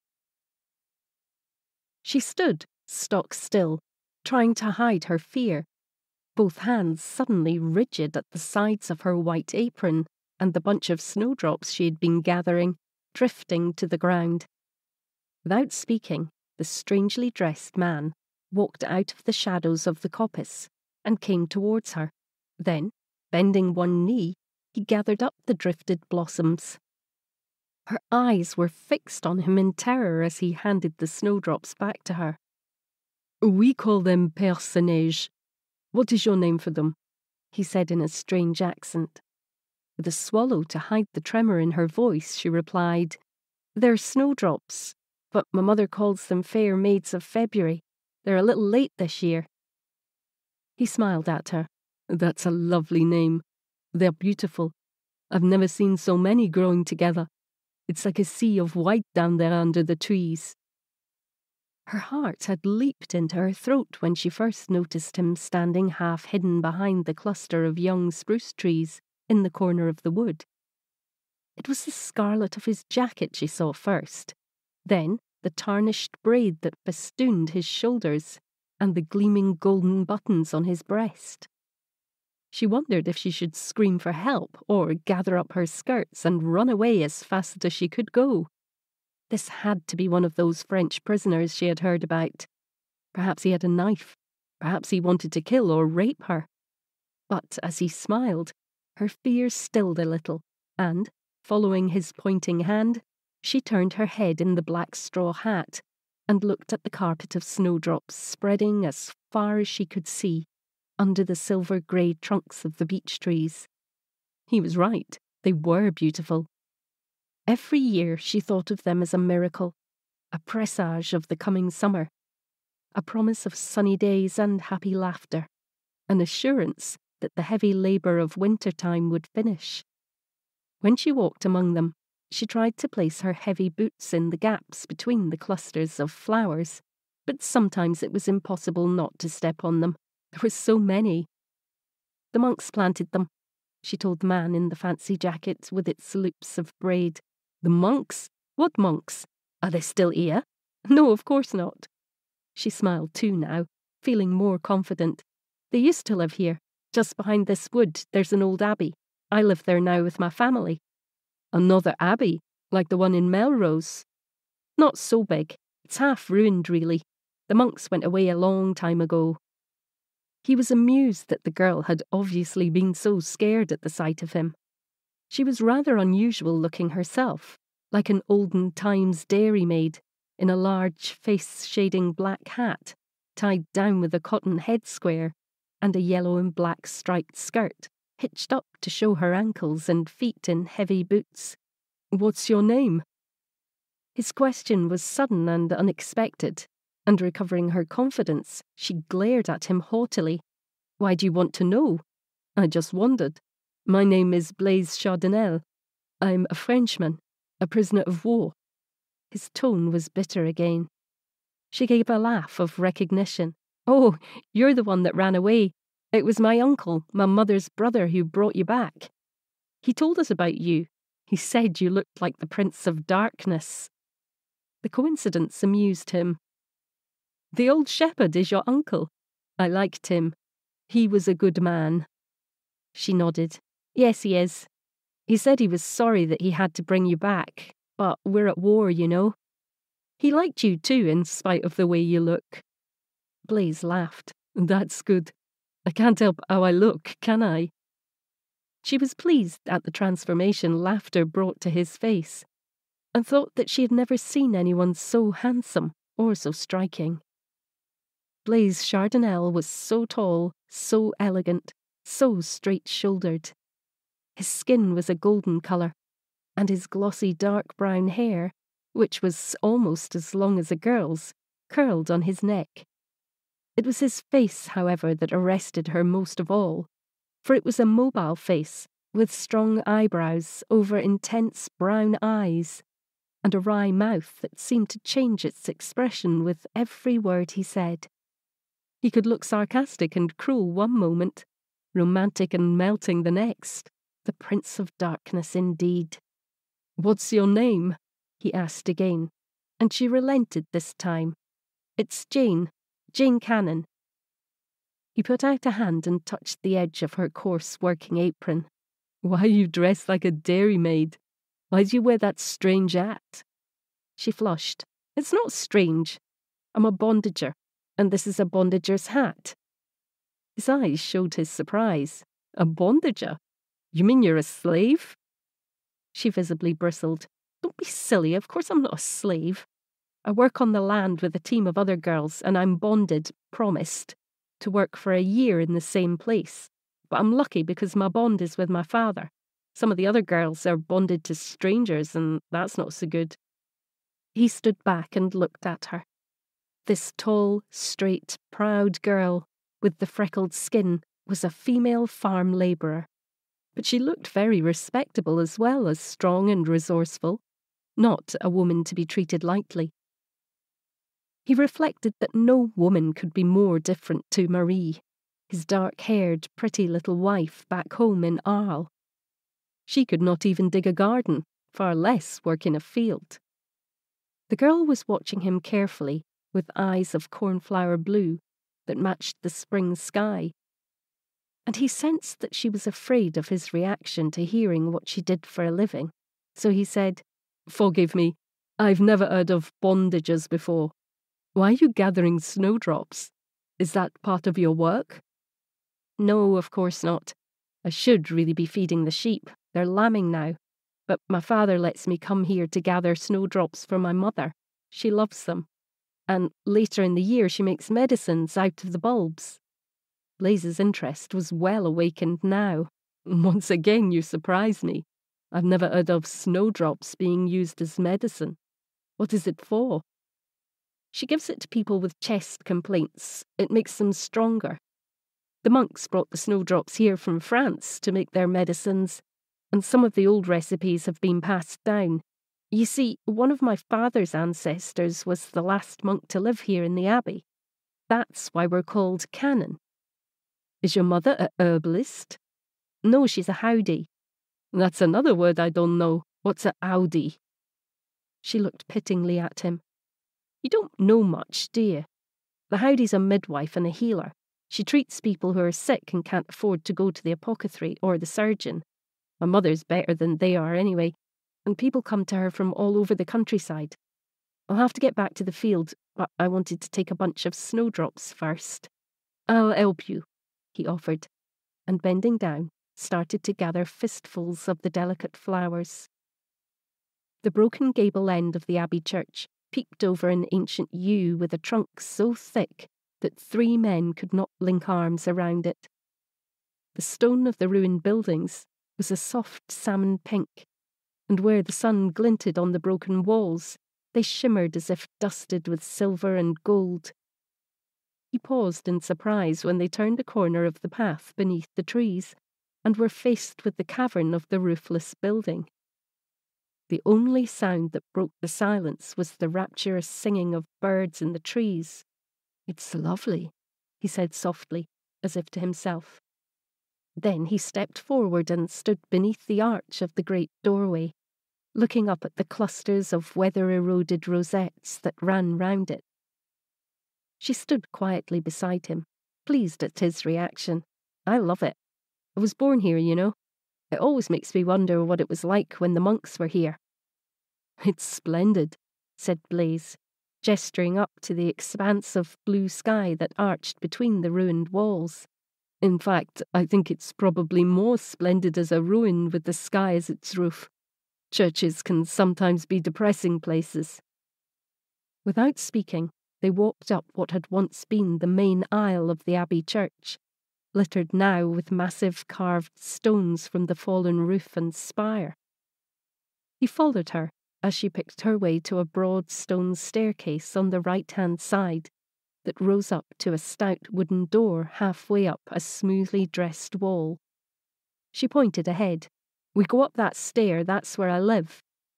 She stood, stock still, trying to hide her fear, both hands suddenly rigid at the sides of her white apron, and the bunch of snowdrops she had been gathering drifting to the ground. Without speaking, the strangely dressed man walked out of the shadows of the coppice and came towards her. Then, bending one knee, he gathered up the drifted blossoms. Her eyes were fixed on him in terror as he handed the snowdrops back to her. "We call them personnages. What is your name for them?" he said in a strange accent. With a swallow to hide the tremor in her voice, she replied, "They're snowdrops, but my mother calls them fair maids of February. They're a little late this year." He smiled at her. "That's a lovely name. They're beautiful. I've never seen so many growing together. It's like a sea of white down there under the trees." Her heart had leaped into her throat when she first noticed him standing half hidden behind the cluster of young spruce trees in the corner of the wood. It was the scarlet of his jacket she saw first, then the tarnished braid that festooned his shoulders, and the gleaming golden buttons on his breast. She wondered if she should scream for help or gather up her skirts and run away as fast as she could go. This had to be one of those French prisoners she had heard about. Perhaps he had a knife. Perhaps he wanted to kill or rape her. But as he smiled, Her fears stilled a little, and, following his pointing hand, she turned her head in the black straw hat and looked at the carpet of snowdrops spreading as far as she could see under the silver-grey trunks of the beech trees. He was right. They were beautiful. Every year she thought of them as a miracle, a presage of the coming summer, a promise of sunny days and happy laughter, an assurance that the heavy labour of winter-time would finish. When she walked among them, she tried to place her heavy boots in the gaps between the clusters of flowers, but sometimes it was impossible not to step on them. There were so many. The monks planted them, she told the man in the fancy jacket with its loops of braid. The monks? What monks? Are they still here? No, of course not. She smiled too now, feeling more confident. They used to live here. Just behind this wood, there's an old abbey. I live there now with my family. Another abbey, like the one in Melrose? Not so big. It's half ruined, really. The monks went away a long time ago. He was amused that the girl had obviously been so scared at the sight of him. She was rather unusual looking herself, like an olden times dairymaid, in a large face-shading black hat, tied down with a cotton head square, and a yellow and black striped skirt, hitched up to show her ankles and feet in heavy boots. What's your name? His question was sudden and unexpected, and recovering her confidence, she glared at him haughtily. Why do you want to know? I just wondered. My name is Blaise Chardonnel. I'm a Frenchman, a prisoner of war. His tone was bitter again. She gave a laugh of recognition. Oh, you're the one that ran away. It was my uncle, my mother's brother, who brought you back. He told us about you. He said you looked like the Prince of Darkness. The coincidence amused him. The old shepherd is your uncle. I liked him. He was a good man. She nodded. Yes, he is. He said he was sorry that he had to bring you back, but we're at war, you know. He liked you too, in spite of the way you look. Blaise laughed. That's good. I can't help how I look, can I? She was pleased at the transformation laughter brought to his face, and thought that she had never seen anyone so handsome or so striking. Blaise Chardonnel was so tall, so elegant, so straight-shouldered. His skin was a golden colour, and his glossy dark brown hair, which was almost as long as a girl's, curled on his neck. It was his face, however, that arrested her most of all, for it was a mobile face, with strong eyebrows over intense brown eyes, and a wry mouth that seemed to change its expression with every word he said. He could look sarcastic and cruel one moment, romantic and melting the next. The Prince of Darkness indeed. What's your name? He asked again, and she relented this time. It's Jane, Jane Cannon. He put out a hand and touched the edge of her coarse working apron. Why are you dressed like a dairymaid? Why do you wear that strange hat? She flushed. It's not strange. I'm a bondager, and this is a bondager's hat. His eyes showed his surprise. A bondager? You mean you're a slave? She visibly bristled. Don't be silly, of course I'm not a slave. I work on the land with a team of other girls, and I'm bonded, promised, to work for a year in the same place. But I'm lucky because my bond is with my father. Some of the other girls are bonded to strangers, and that's not so good. He stood back and looked at her. This tall, straight, proud girl, with the freckled skin, was a female farm labourer. But she looked very respectable as well as strong and resourceful, not a woman to be treated lightly. He reflected that no woman could be more different to Marie, his dark-haired, pretty little wife back home in Arles. She could not even dig a garden, far less work in a field. The girl was watching him carefully, with eyes of cornflower blue that matched the spring sky, and he sensed that she was afraid of his reaction to hearing what she did for a living. So he said, Forgive me, I've never heard of bondages before. Why are you gathering snowdrops? Is that part of your work? No, of course not. I should really be feeding the sheep. They're lambing now. But my father lets me come here to gather snowdrops for my mother. She loves them. And later in the year she makes medicines out of the bulbs. Blaze's interest was well awakened now. Once again you surprise me. I've never heard of snowdrops being used as medicine. What is it for? She gives it to people with chest complaints. It makes them stronger. The monks brought the snowdrops here from France to make their medicines, and some of the old recipes have been passed down. You see, one of my father's ancestors was the last monk to live here in the abbey. That's why we're called canon. Is your mother a herbalist? No, she's a howdy. That's another word I don't know. What's a howdy? She looked pityingly at him. You don't know much, do you? The howdy's a midwife and a healer. She treats people who are sick and can't afford to go to the apothecary or the surgeon. My mother's better than they are anyway, and people come to her from all over the countryside. I'll have to get back to the field, but I wanted to take a bunch of snowdrops first. I'll help you, he offered, and bending down, started to gather fistfuls of the delicate flowers. The broken gable end of the abbey church peeped over an ancient yew with a trunk so thick that three men could not link arms around it. The stone of the ruined buildings was a soft salmon pink, and where the sun glinted on the broken walls, they shimmered as if dusted with silver and gold. He paused in surprise when they turned the corner of the path beneath the trees, and were faced with the cavern of the roofless building. The only sound that broke the silence was the rapturous singing of birds in the trees. It's lovely, he said softly, as if to himself. Then he stepped forward and stood beneath the arch of the great doorway, looking up at the clusters of weather-eroded rosettes that ran round it. She stood quietly beside him, pleased at his reaction. I love it. I was born here, you know. It always makes me wonder what it was like when the monks were here. It's splendid, said Blaze, gesturing up to the expanse of blue sky that arched between the ruined walls. In fact, I think it's probably more splendid as a ruin with the sky as its roof. Churches can sometimes be depressing places. Without speaking, they walked up what had once been the main aisle of the abbey church, littered now with massive carved stones from the fallen roof and spire. He followed her as she picked her way to a broad stone staircase on the right-hand side that rose up to a stout wooden door halfway up a smoothly dressed wall. She pointed ahead. We go up that stair, that's where I live.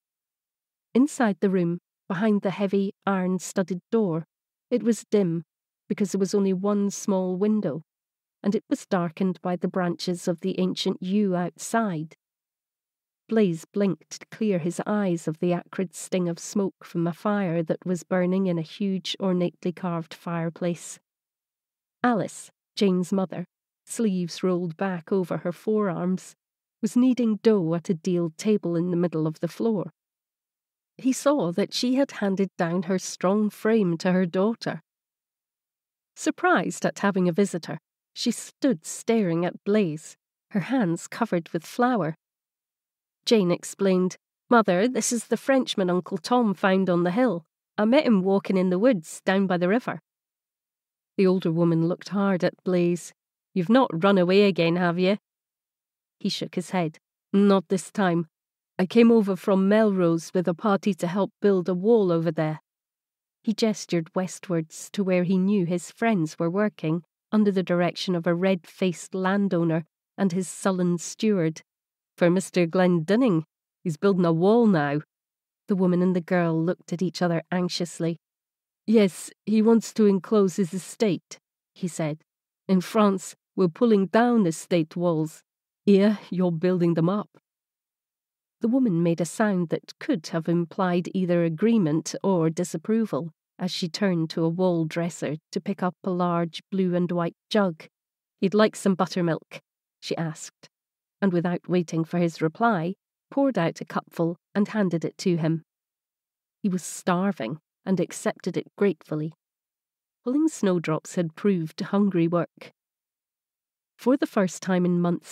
Inside the room, behind the heavy iron-studded door, it was dim because there was only one small window, and it was darkened by the branches of the ancient yew outside. Blaze blinked to clear his eyes of the acrid sting of smoke from a fire that was burning in a huge, ornately carved fireplace. Alice, Jane's mother, sleeves rolled back over her forearms, was kneading dough at a deal table in the middle of the floor. He saw that she had handed down her strong frame to her daughter. Surprised at having a visitor, she stood staring at Blaze, her hands covered with flour. Jane explained, Mother, this is the Frenchman Uncle Tom found on the hill. I met him walking in the woods down by the river. The older woman looked hard at Blaze. You've not run away again, have you? He shook his head. Not this time. I came over from Melrose with a party to help build a wall over there. He gestured westwards to where he knew his friends were working, under the direction of a red-faced landowner and his sullen steward. For Mister Glendinning, he's building a wall now. The woman and the girl looked at each other anxiously. Yes, he wants to enclose his estate, he said. In France, we're pulling down estate walls. Here, you're building them up. The woman made a sound that could have implied either agreement or disapproval as she turned to a wall dresser to pick up a large blue and white jug. You'd like some buttermilk? She asked, and without waiting for his reply, poured out a cupful and handed it to him. He was starving and accepted it gratefully. Pulling snowdrops had proved hungry work. For the first time in months,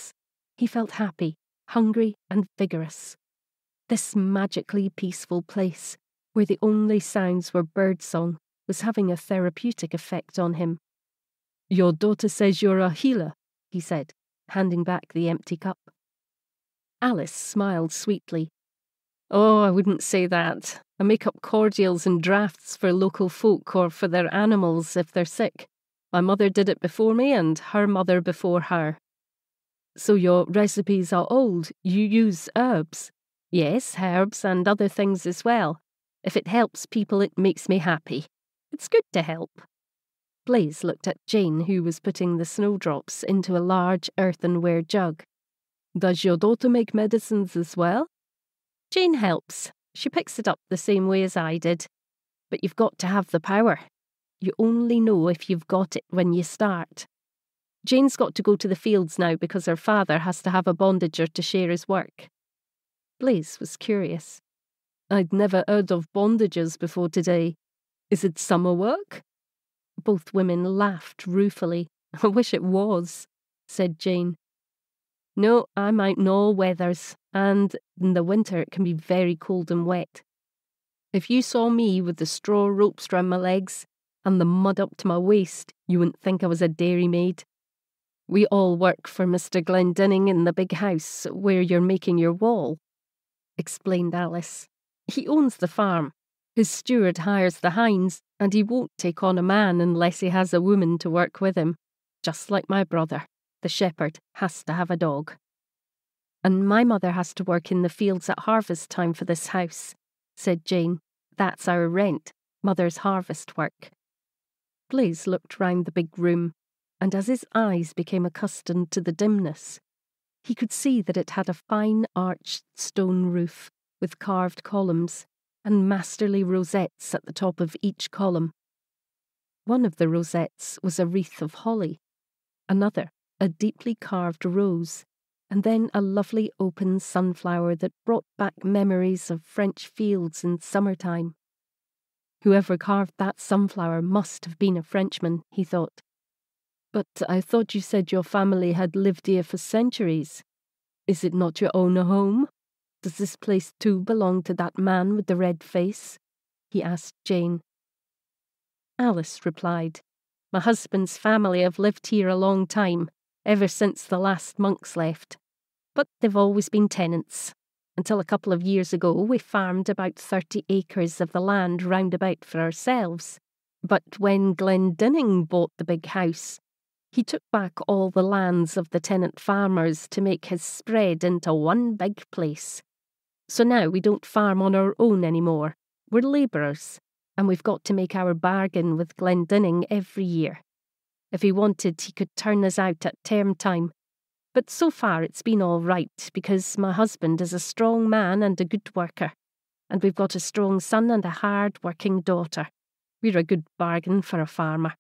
He felt happy, hungry and vigorous. This magically peaceful place, where the only sounds were birdsong, was having a therapeutic effect on him. "Your daughter says you're a healer," he said, handing back the empty cup. Alice smiled sweetly. "Oh, I wouldn't say that. I make up cordials and drafts for local folk or for their animals if they're sick. My mother did it before me and her mother before her." "So your recipes are old? You use herbs?" "Yes, herbs and other things as well. If it helps people, it makes me happy. It's good to help." Blaise looked at Jane, who was putting the snowdrops into a large earthenware jug. "Does your daughter make medicines as well?" "Jane helps. She picks it up the same way as I did. But you've got to have the power. You only know if you've got it when you start. Jane's got to go to the fields now because her father has to have a bondager to share his work." Blaise was curious. "I'd never heard of bondages before today. Is it summer work?" Both women laughed ruefully. "I wish it was," said Jane. "No, I'm out in all weathers, and in the winter it can be very cold and wet. If you saw me with the straw ropes round my legs and the mud up to my waist, you wouldn't think I was a dairymaid. We all work for Mister Glendinning in the big house where you're making your wall," explained Alice. "He owns the farm. His steward hires the hinds, and he won't take on a man unless he has a woman to work with him. Just like my brother, the shepherd, has to have a dog. And my mother has to work in the fields at harvest time for this house," said Jane. "That's our rent, Mother's harvest work." Blaise looked round the big room, and as his eyes became accustomed to the dimness, he could see that it had a fine arched stone roof with carved columns and masterly rosettes at the top of each column. One of the rosettes was a wreath of holly, another a deeply carved rose, and then a lovely open sunflower that brought back memories of French fields in summertime. Whoever carved that sunflower must have been a Frenchman, he thought. "But I thought you said your family had lived here for centuries. Is it not your own home? Does this place too belong to that man with the red face?" he asked Jane. Alice replied, "My husband's family have lived here a long time, ever since the last monks left. But they've always been tenants. Until a couple of years ago we farmed about thirty acres of the land round about for ourselves. But when Glendinning bought the big house, he took back all the lands of the tenant farmers to make his spread into one big place. So now we don't farm on our own anymore. We're labourers, and we've got to make our bargain with Glendinning every year. If he wanted, he could turn us out at term time. But so far it's been all right, because my husband is a strong man and a good worker, and we've got a strong son and a hard-working daughter. We're a good bargain for a farmer."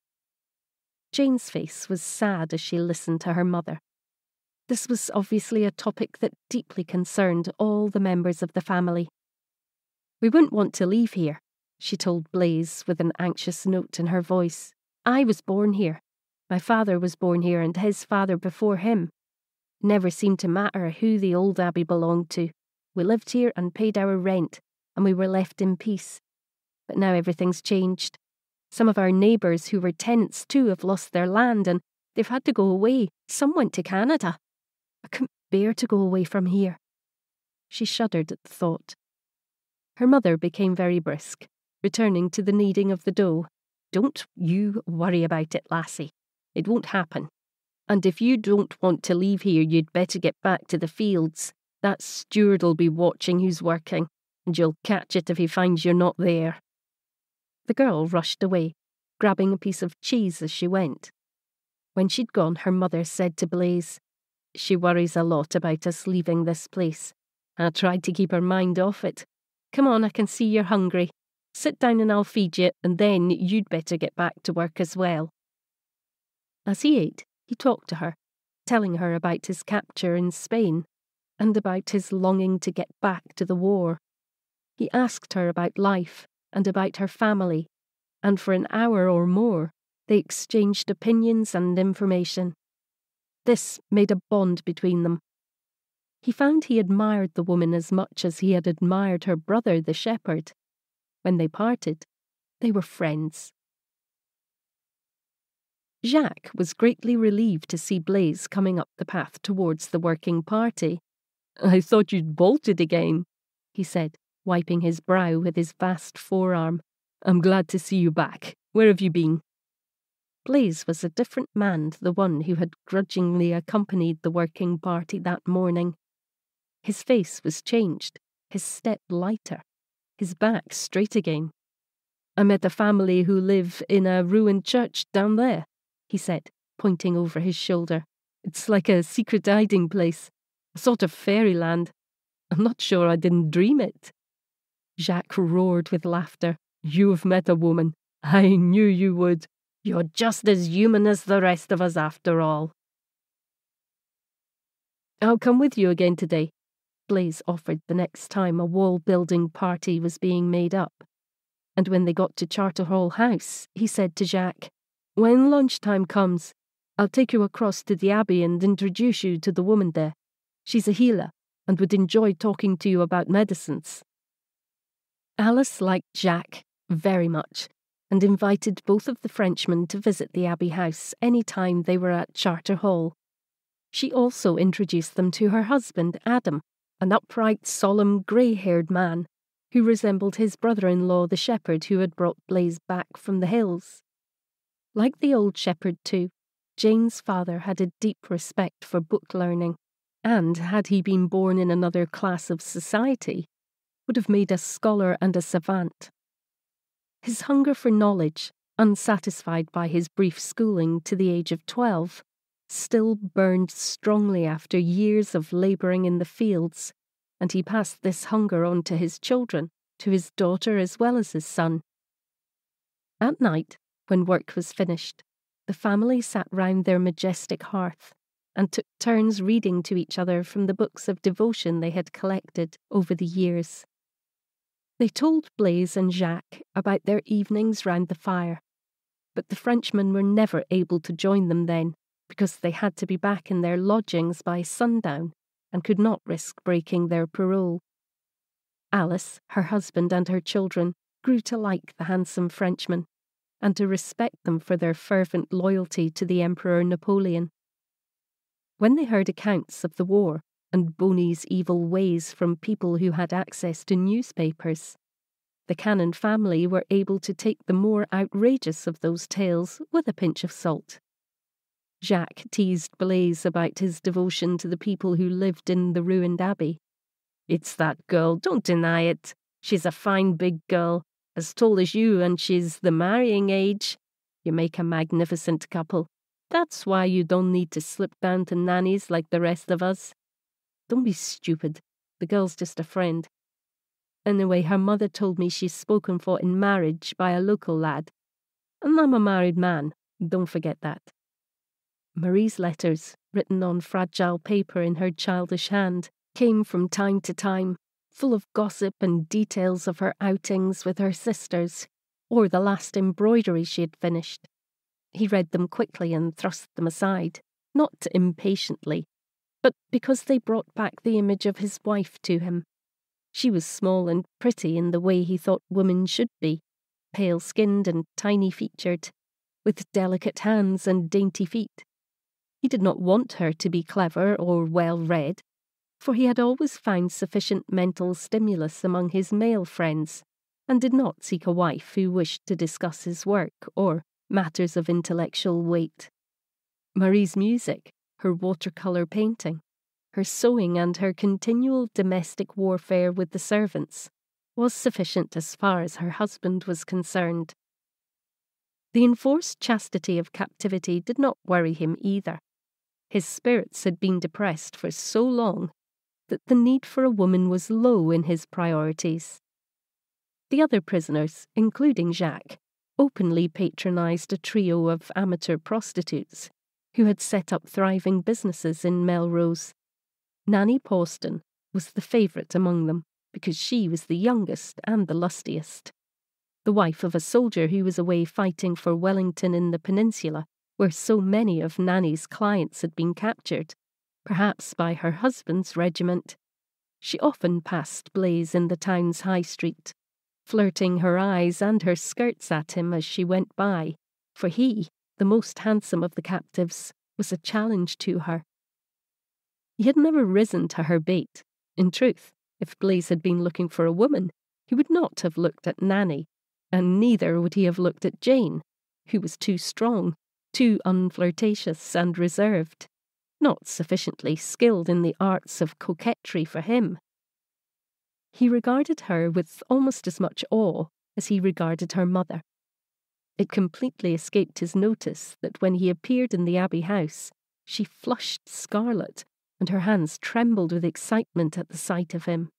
Jane's face was sad as she listened to her mother. This was obviously a topic that deeply concerned all the members of the family. "We wouldn't want to leave here," she told Blaise with an anxious note in her voice. "I was born here. My father was born here and his father before him. It never seemed to matter who the old abbey belonged to. We lived here and paid our rent, and we were left in peace. But now everything's changed. Some of our neighbours who were tenants too have lost their land and they've had to go away. Some went to Canada. I couldn't bear to go away from here." She shuddered at the thought. Her mother became very brisk, returning to the kneading of the dough. "Don't you worry about it, lassie. It won't happen. And if you don't want to leave here, you'd better get back to the fields. That steward'll be watching who's working, and you'll catch it if he finds you're not there." The girl rushed away, grabbing a piece of cheese as she went. When she'd gone, her mother said to Blaise, "She worries a lot about us leaving this place. I tried to keep her mind off it. Come on, I can see you're hungry. Sit down and I'll feed you, and then you'd better get back to work as well." As he ate, he talked to her, telling her about his capture in Spain and about his longing to get back to the war. He asked her about life and about her family, and for an hour or more they exchanged opinions and information. This made a bond between them, He found he admired the woman as much as he had admired her brother, the shepherd. When they parted, they were friends. Jacques was greatly relieved to see Blaise coming up the path towards the working party. "I thought you'd bolted again," he said, wiping his brow with his vast forearm. "I'm glad to see you back. Where have you been?" Blaise was a different man to the one who had grudgingly accompanied the working party that morning. His face was changed, his step lighter, his back straight again. "I met a family who live in a ruined church down there," he said, pointing over his shoulder. "It's like a secret hiding place, a sort of fairyland. I'm not sure I didn't dream it." Jacques roared with laughter. "You've met a woman. I knew you would. You're just as human as the rest of us after all." "I'll come with you again today," Blaise offered the next time a wall-building party was being made up. And when they got to Charterhall House, he said to Jacques, "When lunchtime comes, I'll take you across to the Abbey and introduce you to the woman there. She's a healer and would enjoy talking to you about medicines." Alice liked Jacques very much and invited both of the Frenchmen to visit the Abbey House any time they were at Charterhall. She also introduced them to her husband, Adam, an upright, solemn, grey-haired man who resembled his brother-in-law, the shepherd who had brought Blaise back from the hills. Like the old shepherd, too, Jane's father had a deep respect for book learning, and had he been born in another class of society, would have made a scholar and a savant. His hunger for knowledge, unsatisfied by his brief schooling to the age of twelve, still burned strongly after years of labouring in the fields, and he passed this hunger on to his children, to his daughter as well as his son. At night, when work was finished, the family sat round their majestic hearth and took turns reading to each other from the books of devotion they had collected over the years. They told Blaise and Jacques about their evenings round the fire, but the Frenchmen were never able to join them then, because they had to be back in their lodgings by sundown and could not risk breaking their parole. Alice, her husband and her children grew to like the handsome Frenchmen, and to respect them for their fervent loyalty to the Emperor Napoleon. When they heard accounts of the war and Boney's evil ways from people who had access to newspapers, the Cannon family were able to take the more outrageous of those tales with a pinch of salt. Jacques teased Blaise about his devotion to the people who lived in the ruined abbey. "It's that girl, don't deny it. She's a fine big girl, as tall as you, and she's the marrying age. You make a magnificent couple. That's why you don't need to slip down to nannies like the rest of us. Don't be stupid. The girl's just a friend. Anyway, her mother told me she's spoken for in marriage by a local lad. And I'm a married man. Don't forget that." Marie's letters, written on fragile paper in her childish hand, came from time to time, full of gossip and details of her outings with her sisters, or the last embroidery she had finished. He read them quickly and thrust them aside, not impatiently, but because they brought back the image of his wife to him. She was small and pretty in the way he thought women should be, pale-skinned and tiny-featured, with delicate hands and dainty feet. He did not want her to be clever or well-read, for he had always found sufficient mental stimulus among his male friends, and did not seek a wife who wished to discuss his work or matters of intellectual weight. Marie's music, her watercolour painting, her sewing and her continual domestic warfare with the servants was sufficient as far as her husband was concerned. The enforced chastity of captivity did not worry him either. His spirits had been depressed for so long that the need for a woman was low in his priorities. The other prisoners, including Jacques, openly patronised a trio of amateur prostitutes who had set up thriving businesses in Melrose. Nanny Pawston was the favourite among them because she was the youngest and the lustiest. The wife of a soldier who was away fighting for Wellington in the peninsula, where so many of Nanny's clients had been captured, perhaps by her husband's regiment. She often passed Blaise in the town's high street, flirting her eyes and her skirts at him as she went by, for he, the most handsome of the captives, was a challenge to her. He had never risen to her bait. In truth, if Blaise had been looking for a woman, he would not have looked at Nanny, and neither would he have looked at Jane, who was too strong, too unflirtatious and reserved, not sufficiently skilled in the arts of coquetry for him. He regarded her with almost as much awe as he regarded her mother. It completely escaped his notice that when he appeared in the Abbey house, she flushed scarlet, and her hands trembled with excitement at the sight of him.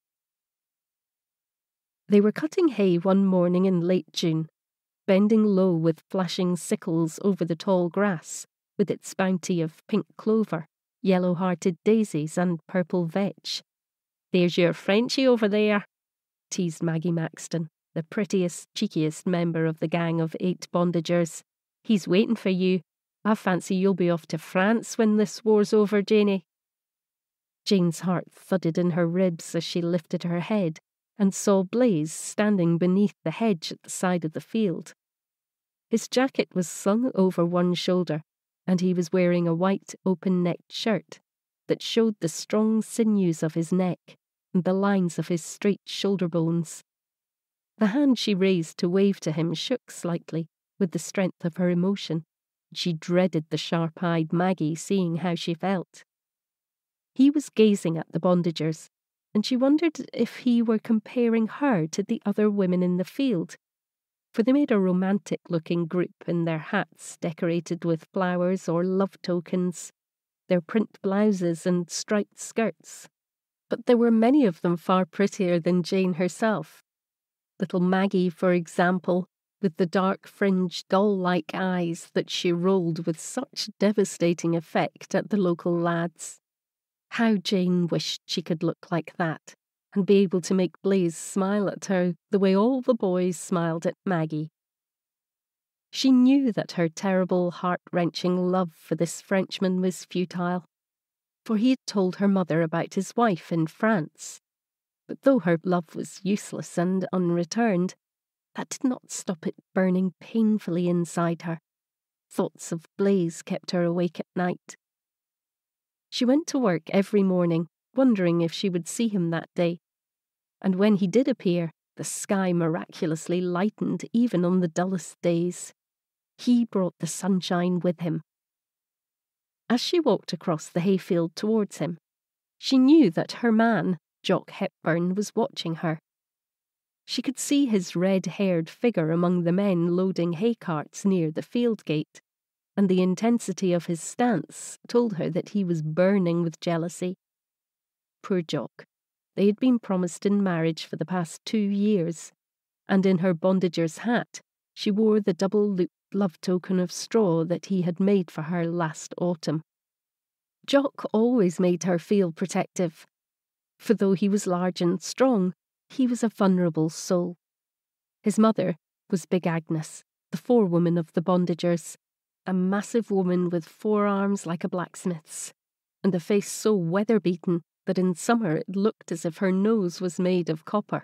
They were cutting hay one morning in late June, bending low with flashing sickles over the tall grass, with its bounty of pink clover, yellow-hearted daisies, and purple vetch. "There's your Frenchie over there," teased Maggie Maxton, the prettiest, cheekiest member of the gang of eight bondagers. "He's waiting for you. I fancy you'll be off to France when this war's over, Janie." Jane's heart thudded in her ribs as she lifted her head and saw Blaise standing beneath the hedge at the side of the field. His jacket was slung over one shoulder, and he was wearing a white open-necked shirt that showed the strong sinews of his neck and the lines of his straight shoulder bones. The hand she raised to wave to him shook slightly with the strength of her emotion. She dreaded the sharp-eyed Maggie seeing how she felt. He was gazing at the bondagers, and she wondered if he were comparing her to the other women in the field, for they made a romantic-looking group in their hats decorated with flowers or love tokens, their print blouses and striped skirts. But there were many of them far prettier than Jane herself. Little Maggie, for example, with the dark fringed doll-like eyes that she rolled with such devastating effect at the local lads. How Jane wished she could look like that, and be able to make Blaise smile at her the way all the boys smiled at Maggie. She knew that her terrible, heart-wrenching love for this Frenchman was futile, for he had told her mother about his wife in France. But though her love was useless and unreturned, that did not stop it burning painfully inside her. Thoughts of Blaise kept her awake at night. She went to work every morning, wondering if she would see him that day. And when he did appear, the sky miraculously lightened even on the dullest days. He brought the sunshine with him. As she walked across the hayfield towards him, she knew that her man, Jock Hepburn, was watching her. She could see his red-haired figure among the men loading hay carts near the field gate, and the intensity of his stance told her that he was burning with jealousy. Poor Jock. They had been promised in marriage for the past two years, and in her bondager's hat she wore the double-looped love token of straw that he had made for her last autumn. Jock always made her feel protective, for though he was large and strong, he was a vulnerable soul. His mother was Big Agnes, the forewoman of the bondagers, a massive woman with forearms like a blacksmith's, and a face so weather-beaten that in summer it looked as if her nose was made of copper.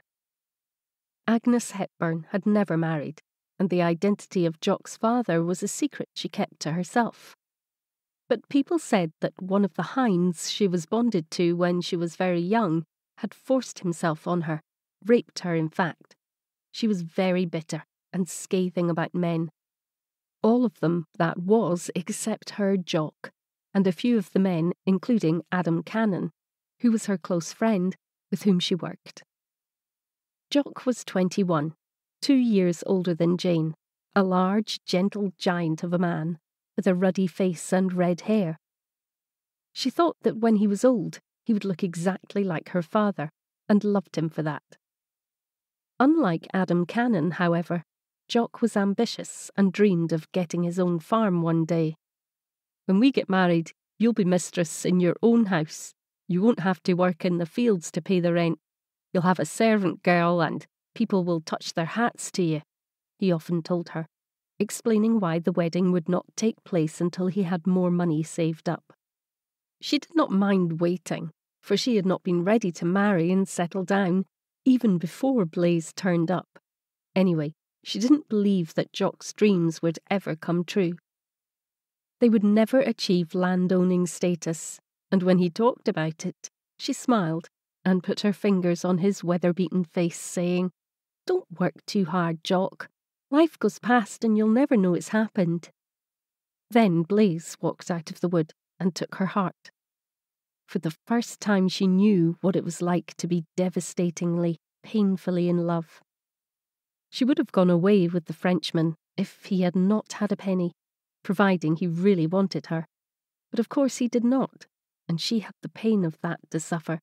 Agnes Hepburn had never married, and the identity of Jock's father was a secret she kept to herself. But people said that one of the hinds she was bonded to when she was very young had forced himself on her, raped her in fact. She was very bitter and scathing about men. All of them, that was, except her Jock, and a few of the men, including Adam Cannon, who was her close friend, with whom she worked. Jock was twenty-one, two years older than Jane, a large, gentle giant of a man, with a ruddy face and red hair. She thought that when he was old, he would look exactly like her father, and loved him for that. Unlike Adam Cannon, however, Jock was ambitious and dreamed of getting his own farm one day. "When we get married, you'll be mistress in your own house. You won't have to work in the fields to pay the rent. You'll have a servant girl and people will touch their hats to you," he often told her, explaining why the wedding would not take place until he had more money saved up. She did not mind waiting, for she had not been ready to marry and settle down, even before Blaise turned up. Anyway, she didn't believe that Jock's dreams would ever come true. They would never achieve landowning status, and when he talked about it, she smiled and put her fingers on his weather-beaten face, saying, "Don't work too hard, Jock. Life goes past and you'll never know it's happened." Then Blaise walked out of the wood and took her heart. For the first time she knew what it was like to be devastatingly, painfully in love. She would have gone away with the Frenchman if he had not had a penny, providing he really wanted her. But of course he did not, and she had the pain of that to suffer.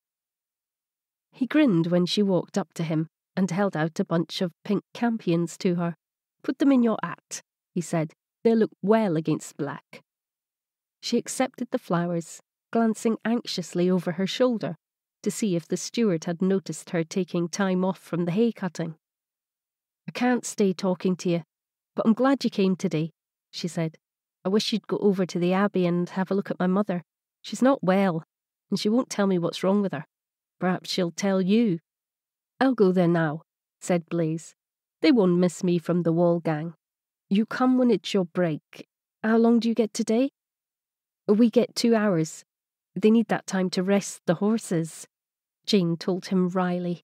He grinned when she walked up to him and held out a bunch of pink campions to her. "Put them in your hat," he said. "They'll look well against black." She accepted the flowers, glancing anxiously over her shoulder to see if the steward had noticed her taking time off from the hay cutting. "I can't stay talking to you, but I'm glad you came today," she said. "I wish you'd go over to the Abbey and have a look at my mother. She's not well, and she won't tell me what's wrong with her. Perhaps she'll tell you." "I'll go there now," said Blaise. "They won't miss me from the wall gang. You come when it's your break. How long do you get today?" "We get two hours. They need that time to rest the horses," Jane told him wryly.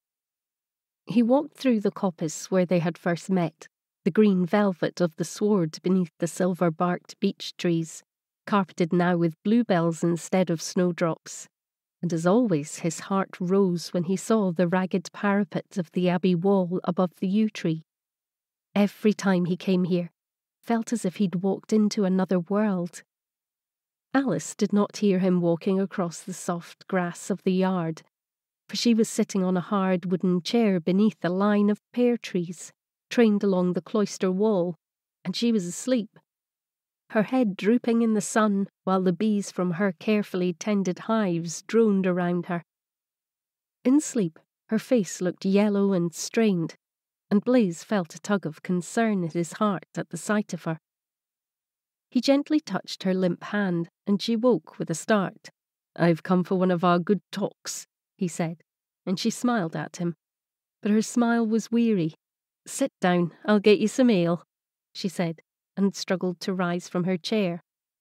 He walked through the coppice where they had first met, the green velvet of the sward beneath the silver-barked beech trees, carpeted now with bluebells instead of snowdrops. And as always his heart rose when he saw the ragged parapet of the Abbey wall above the yew tree. Every time he came here, felt as if he'd walked into another world. Alice did not hear him walking across the soft grass of the yard, for she was sitting on a hard wooden chair beneath a line of pear trees, trained along the cloister wall, and she was asleep, her head drooping in the sun while the bees from her carefully tended hives droned around her. In sleep, her face looked yellow and strained, and Blaise felt a tug of concern at his heart at the sight of her. He gently touched her limp hand, and she woke with a start. "I've come for one of our good talks," he said, and she smiled at him. But her smile was weary. "Sit down, I'll get you some ale," she said, and struggled to rise from her chair.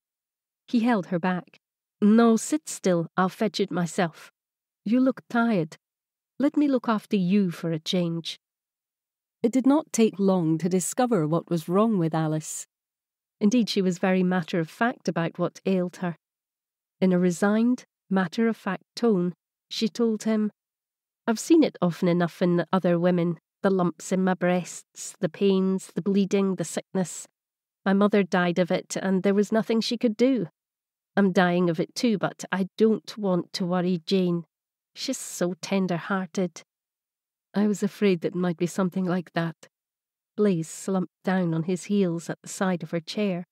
He held her back. "No, sit still, I'll fetch it myself. You look tired. Let me look after you for a change." It did not take long to discover what was wrong with Alice. Indeed, she was very matter-of-fact about what ailed her. In a resigned, matter-of-fact tone, she told him, "I've seen it often enough in other women, the lumps in my breasts, the pains, the bleeding, the sickness. My mother died of it, and there was nothing she could do. I'm dying of it too, but I don't want to worry Jane. She's so tender-hearted." "I was afraid that it might be something like that." Blaise slumped down on his heels at the side of her chair.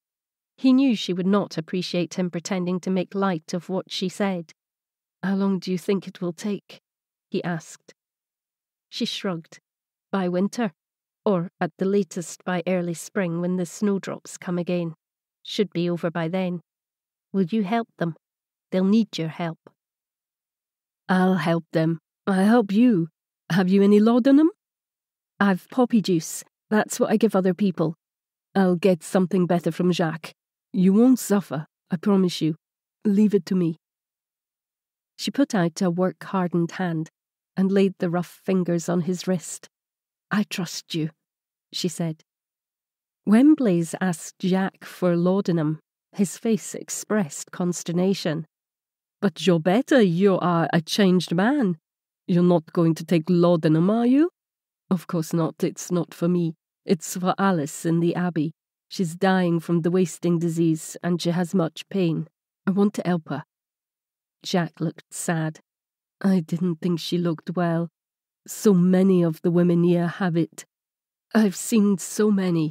He knew she would not appreciate him pretending to make light of what she said. "How long do you think it will take?" he asked. She shrugged. "By winter, or at the latest by early spring when the snowdrops come again. Should be over by then. Will you help them? They'll need your help." "I'll help them. I'll help you. Have you any laudanum?" "I've poppy juice. That's what I give other people. I'll get something better from Jacques. You won't suffer, I promise you. Leave it to me." She put out a work-hardened hand and laid the rough fingers on his wrist. "I trust you," she said. When Blaise asked Jacques for laudanum, his face expressed consternation. "But you're better, you are a changed man. You're not going to take laudanum, are you?" "Of course not, it's not for me. It's for Alice in the Abbey. She's dying from the wasting disease, and she has much pain. I want to help her." Jacques looked sad. "I didn't think she looked well. So many of the women here have it. I've seen so many."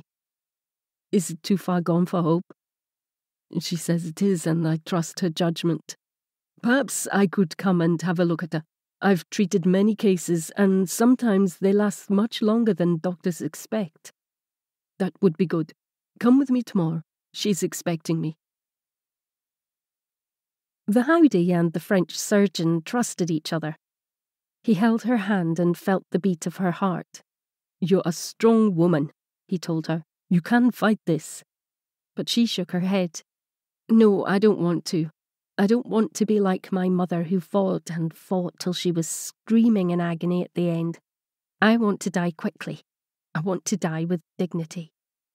"Is it too far gone for hope?" "She says it is, and I trust her judgment. Perhaps I could come and have a look at her. I've treated many cases, and sometimes they last much longer than doctors expect." "That would be good. Come with me tomorrow. She's expecting me." The Howdy and the French surgeon trusted each other. He held her hand and felt the beat of her heart. "You're a strong woman," he told her. "You can fight this." But she shook her head. "No, I don't want to. I don't want to be like my mother who fought and fought till she was screaming in agony at the end. I want to die quickly. I want to die with dignity."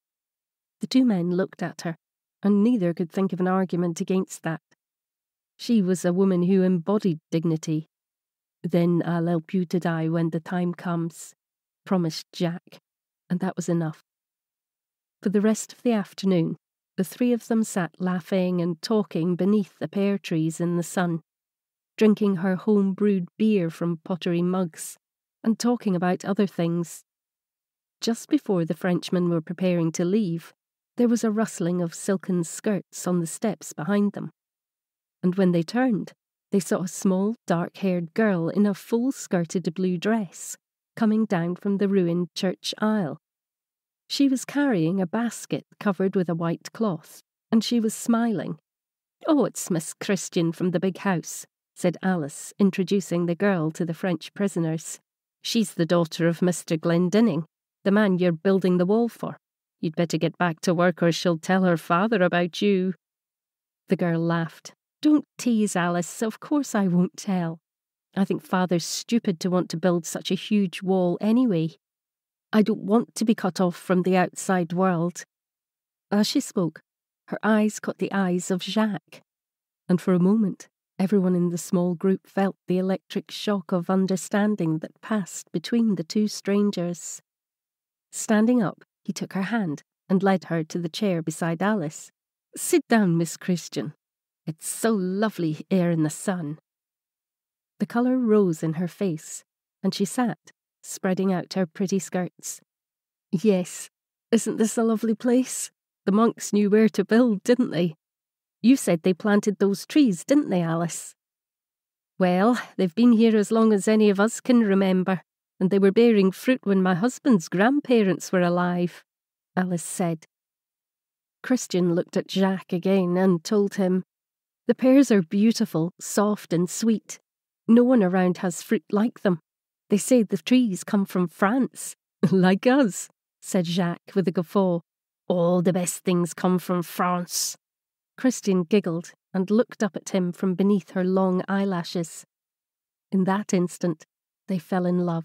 The two men looked at her, and neither could think of an argument against that. She was a woman who embodied dignity. "Then I'll help you to die when the time comes," promised Jack, and that was enough. For the rest of the afternoon, the three of them sat laughing and talking beneath the pear trees in the sun, drinking her home-brewed beer from pottery mugs, and talking about other things. Just before the Frenchmen were preparing to leave, there was a rustling of silken skirts on the steps behind them. And when they turned, they saw a small, dark-haired girl in a full-skirted blue dress coming down from the ruined church aisle. She was carrying a basket covered with a white cloth, and she was smiling. "Oh, it's Miss Christian from the big house," said Alice, introducing the girl to the French prisoners. "She's the daughter of Mister Glendinning, the man you're building the wall for. You'd better get back to work or she'll tell her father about you." The girl laughed. "Don't tease, Alice. Of course I won't tell. I think Father's stupid to want to build such a huge wall anyway. I don't want to be cut off from the outside world." As she spoke, her eyes caught the eyes of Jacques, and for a moment everyone in the small group felt the electric shock of understanding that passed between the two strangers. Standing up, he took her hand and led her to the chair beside Alice. "Sit down, Miss Christian. It's so lovely here in the sun." The colour rose in her face, and she sat, spreading out her pretty skirts. "Yes, isn't this a lovely place? The monks knew where to build, didn't they? You said they planted those trees, didn't they, Alice?" "Well, they've been here as long as any of us can remember, and they were bearing fruit when my husband's grandparents were alive," Alice said. Christian looked at Jacques again and told him, "The pears are beautiful, soft and sweet. No one around has fruit like them. They say the trees come from France." "Like us," said Jacques with a guffaw. "All the best things come from France." Christian giggled and looked up at him from beneath her long eyelashes. In that instant, they fell in love.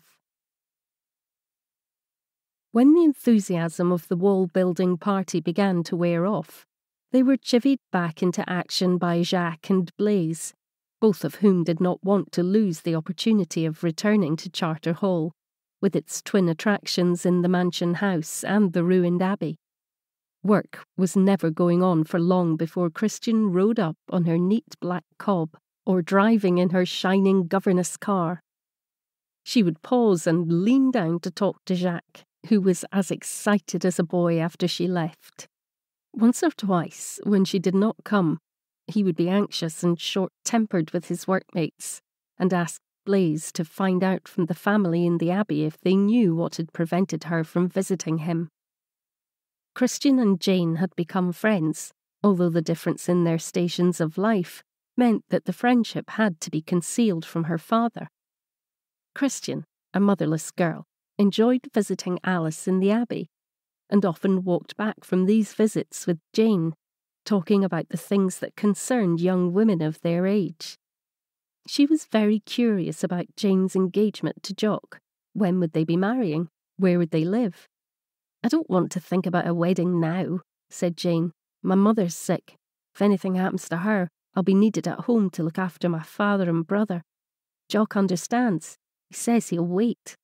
When the enthusiasm of the wall-building party began to wear off, they were chivied back into action by Jacques and Blaise, both of whom did not want to lose the opportunity of returning to Charter Hall, with its twin attractions in the mansion house and the ruined abbey. Work was never going on for long before Christian rode up on her neat black cob, or driving in her shining governess car. She would pause and lean down to talk to Jacques, who was as excited as a boy after she left. Once or twice, when she did not come, he would be anxious and short-tempered with his workmates, and ask Blaise to find out from the family in the abbey if they knew what had prevented her from visiting him. Christian and Jane had become friends, although the difference in their stations of life meant that the friendship had to be concealed from her father. Christian, a motherless girl, enjoyed visiting Alice in the abbey, and often walked back from these visits with Jane, talking about the things that concerned young women of their age. She was very curious about Jane's engagement to Jock. When would they be marrying? Where would they live? "I don't want to think about a wedding now," said Jane. "My mother's sick. If anything happens to her, I'll be needed at home to look after my father and brother. Jock understands. He says he'll wait."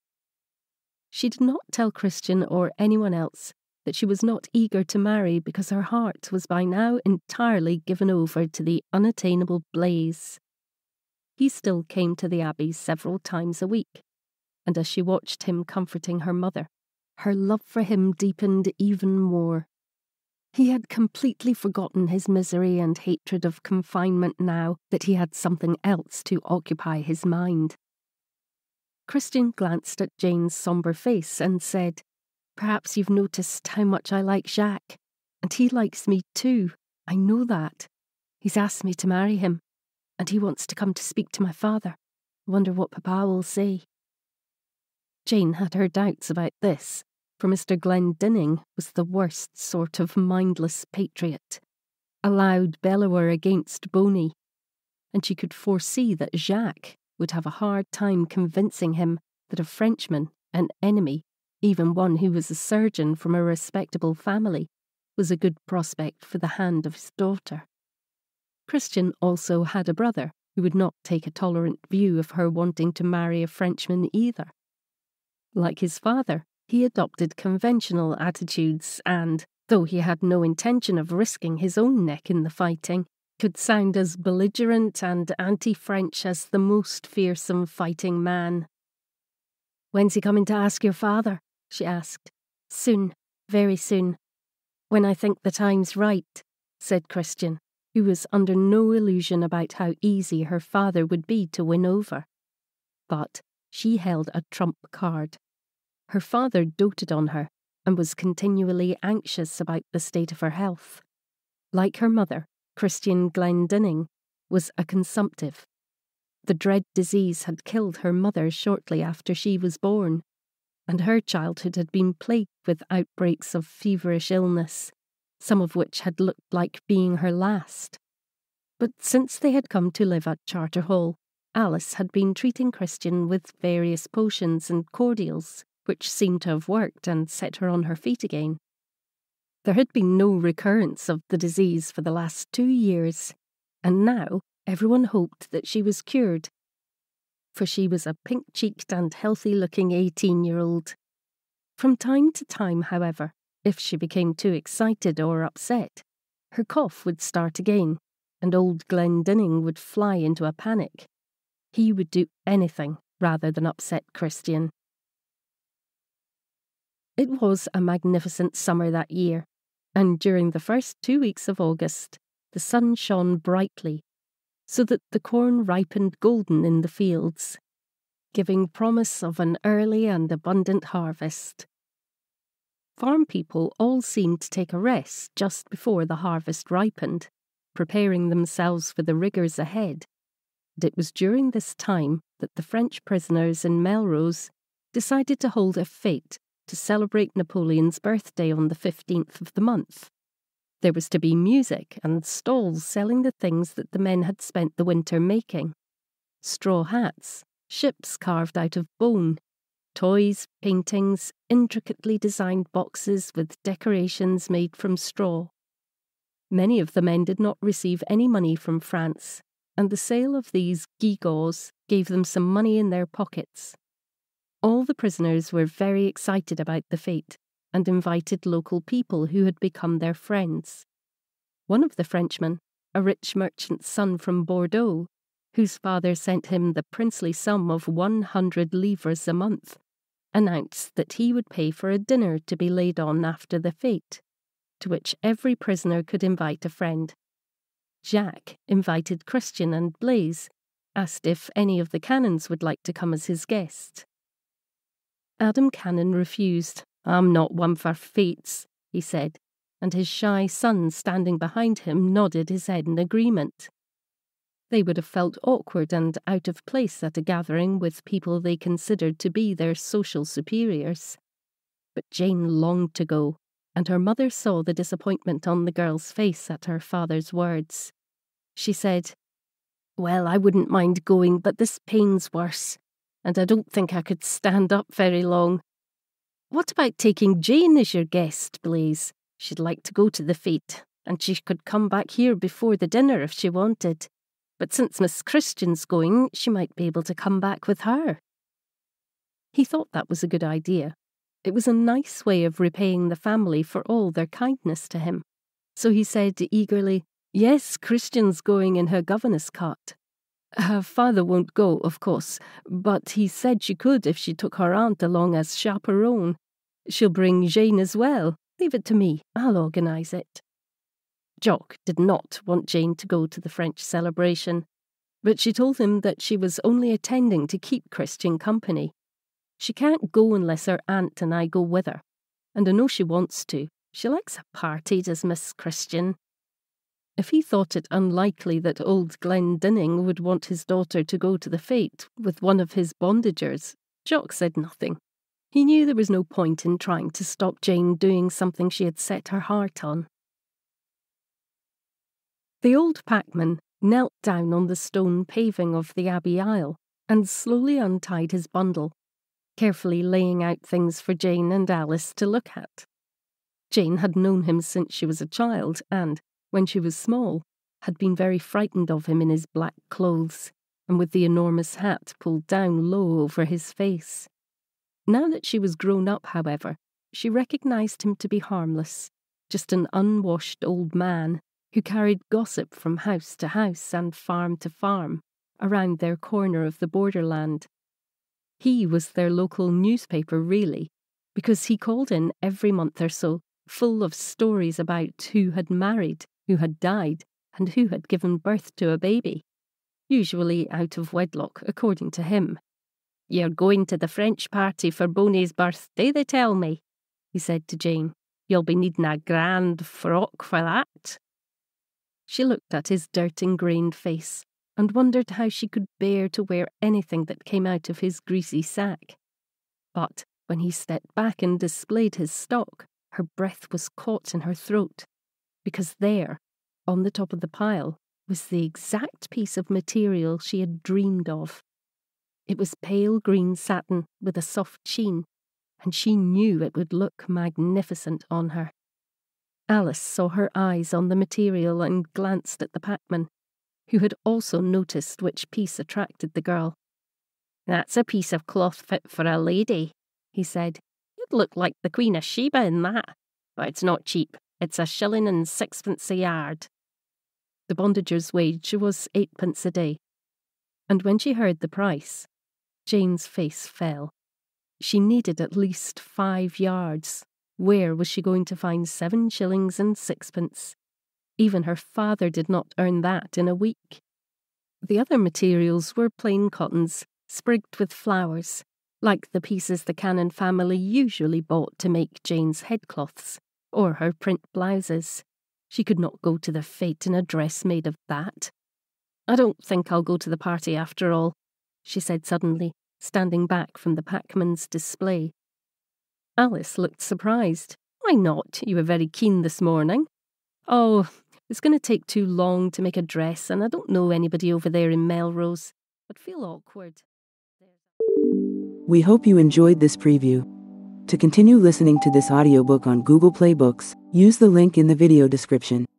She did not tell Christian or anyone else that she was not eager to marry because her heart was by now entirely given over to the unattainable Blaise. He still came to the abbey several times a week, and as she watched him comforting her mother, her love for him deepened even more. He had completely forgotten his misery and hatred of confinement now that he had something else to occupy his mind. Christian glanced at Jane's sombre face and said, "Perhaps you've noticed how much I like Jacques, and he likes me too. I know that. He's asked me to marry him. and he wants to come to speak to my father. I wonder what Papa will say." Jane had her doubts about this, for Mister Glendinning was the worst sort of mindless patriot, a loud bellower against Boney, and she could foresee that Jacques would have a hard time convincing him that a Frenchman, an enemy, even one who was a surgeon from a respectable family, was a good prospect for the hand of his daughter. Christian also had a brother who would not take a tolerant view of her wanting to marry a Frenchman either. Like his father, he adopted conventional attitudes and, though he had no intention of risking his own neck in the fighting, could sound as belligerent and anti-French as the most fearsome fighting man. "When's he coming to ask your father?" she asked. "Soon, very soon. When I think the time's right," said Christian, who was under no illusion about how easy her father would be to win over. But she held a trump card. Her father doted on her and was continually anxious about the state of her health. Like her mother, Christian Glendinning was a consumptive. The dread disease had killed her mother shortly after she was born, and her childhood had been plagued with outbreaks of feverish illness, some of which had looked like being her last. But since they had come to live at Charter Hall, Alice had been treating Christian with various potions and cordials, which seemed to have worked and set her on her feet again. There had been no recurrence of the disease for the last two years, and now everyone hoped that she was cured, for she was a pink-cheeked and healthy-looking eighteen-year-old. From time to time, however, if she became too excited or upset, her cough would start again, and old Glendinning would fly into a panic. He would do anything rather than upset Christian. It was a magnificent summer that year, and during the first two weeks of August, the sun shone brightly, so that the corn ripened golden in the fields, giving promise of an early and abundant harvest. Farm people all seemed to take a rest just before the harvest ripened, preparing themselves for the rigours ahead, and it was during this time that the French prisoners in Melrose decided to hold a fête to celebrate Napoleon's birthday on the fifteenth of the month. There was to be music and stalls selling the things that the men had spent the winter making. Straw hats, ships carved out of bone, toys, paintings, intricately designed boxes with decorations made from straw. Many of the men did not receive any money from France, and the sale of these gewgaws gave them some money in their pockets. All the prisoners were very excited about the fête and invited local people who had become their friends. One of the Frenchmen, a rich merchant's son from Bordeaux, whose father sent him the princely sum of one hundred livres a month, announced that he would pay for a dinner to be laid on after the fête, to which every prisoner could invite a friend. Jacques invited Christian and Blaise, asked if any of the canons would like to come as his guests. Adam Cannon refused. "I'm not one for fêtes," he said, and his shy son standing behind him nodded his head in agreement. They would have felt awkward and out of place at a gathering with people they considered to be their social superiors. But Jane longed to go, and her mother saw the disappointment on the girl's face at her father's words. She said, "Well, I wouldn't mind going, but this pain's worse, and I don't think I could stand up very long. What about taking Jane as your guest, Blaise? She'd like to go to the fête, and she could come back here before the dinner if she wanted. But since Miss Christian's going, she might be able to come back with her." He thought that was a good idea. It was a nice way of repaying the family for all their kindness to him. So he said eagerly, "Yes, Christian's going in her governess cart. Her father won't go, of course, but he said she could if she took her aunt along as chaperone. She'll bring Jane as well. Leave it to me. I'll organise it." Jock did not want Jane to go to the French celebration, but she told him that she was only attending to keep Christian company. "She can't go unless her aunt and I go with her, and I know she wants to. She likes a party, does Miss Christian." If he thought it unlikely that old Glendinning would want his daughter to go to the fete with one of his bondagers, Jock said nothing. He knew there was no point in trying to stop Jane doing something she had set her heart on. The old packman knelt down on the stone paving of the Abbey aisle and slowly untied his bundle, carefully laying out things for Jane and Alice to look at. Jane had known him since she was a child and, when she was small, had been very frightened of him in his black clothes and with the enormous hat pulled down low over his face. Now that she was grown up, however, she recognised him to be harmless, just an unwashed old man who carried gossip from house to house and farm to farm around their corner of the borderland. He was their local newspaper, really, because he called in every month or so, full of stories about who had married, who had died, and who had given birth to a baby, usually out of wedlock, according to him. "You're going to the French party for Boney's birthday, they tell me," he said to Jane. "You'll be needing a grand frock for that." She looked at his dirt-ingrained face and wondered how she could bear to wear anything that came out of his greasy sack. But when he stepped back and displayed his stock, her breath was caught in her throat, because there, on the top of the pile, was the exact piece of material she had dreamed of. It was pale green satin with a soft sheen, and she knew it would look magnificent on her. Alice saw her eyes on the material and glanced at the packman, who had also noticed which piece attracted the girl. "That's a piece of cloth fit for a lady," he said. "You'd look like the Queen of Sheba in that, but it's not cheap. It's a shilling and sixpence a yard." The bondager's wage was eightpence a day, and when she heard the price, Jane's face fell. She needed at least five yards. Where was she going to find seven shillings and sixpence? Even her father did not earn that in a week. The other materials were plain cottons, sprigged with flowers, like the pieces the Cannon family usually bought to make Jane's headcloths, or her print blouses. She could not go to the fete in a dress made of that. "I don't think I'll go to the party after all," she said suddenly, standing back from the packman's display. Alice looked surprised. "Why not? You were very keen this morning." "Oh, it's going to take too long to make a dress, and I don't know anybody over there in Melrose. I'd feel awkward." We hope you enjoyed this preview. To continue listening to this audiobook on Google Play Books, use the link in the video description.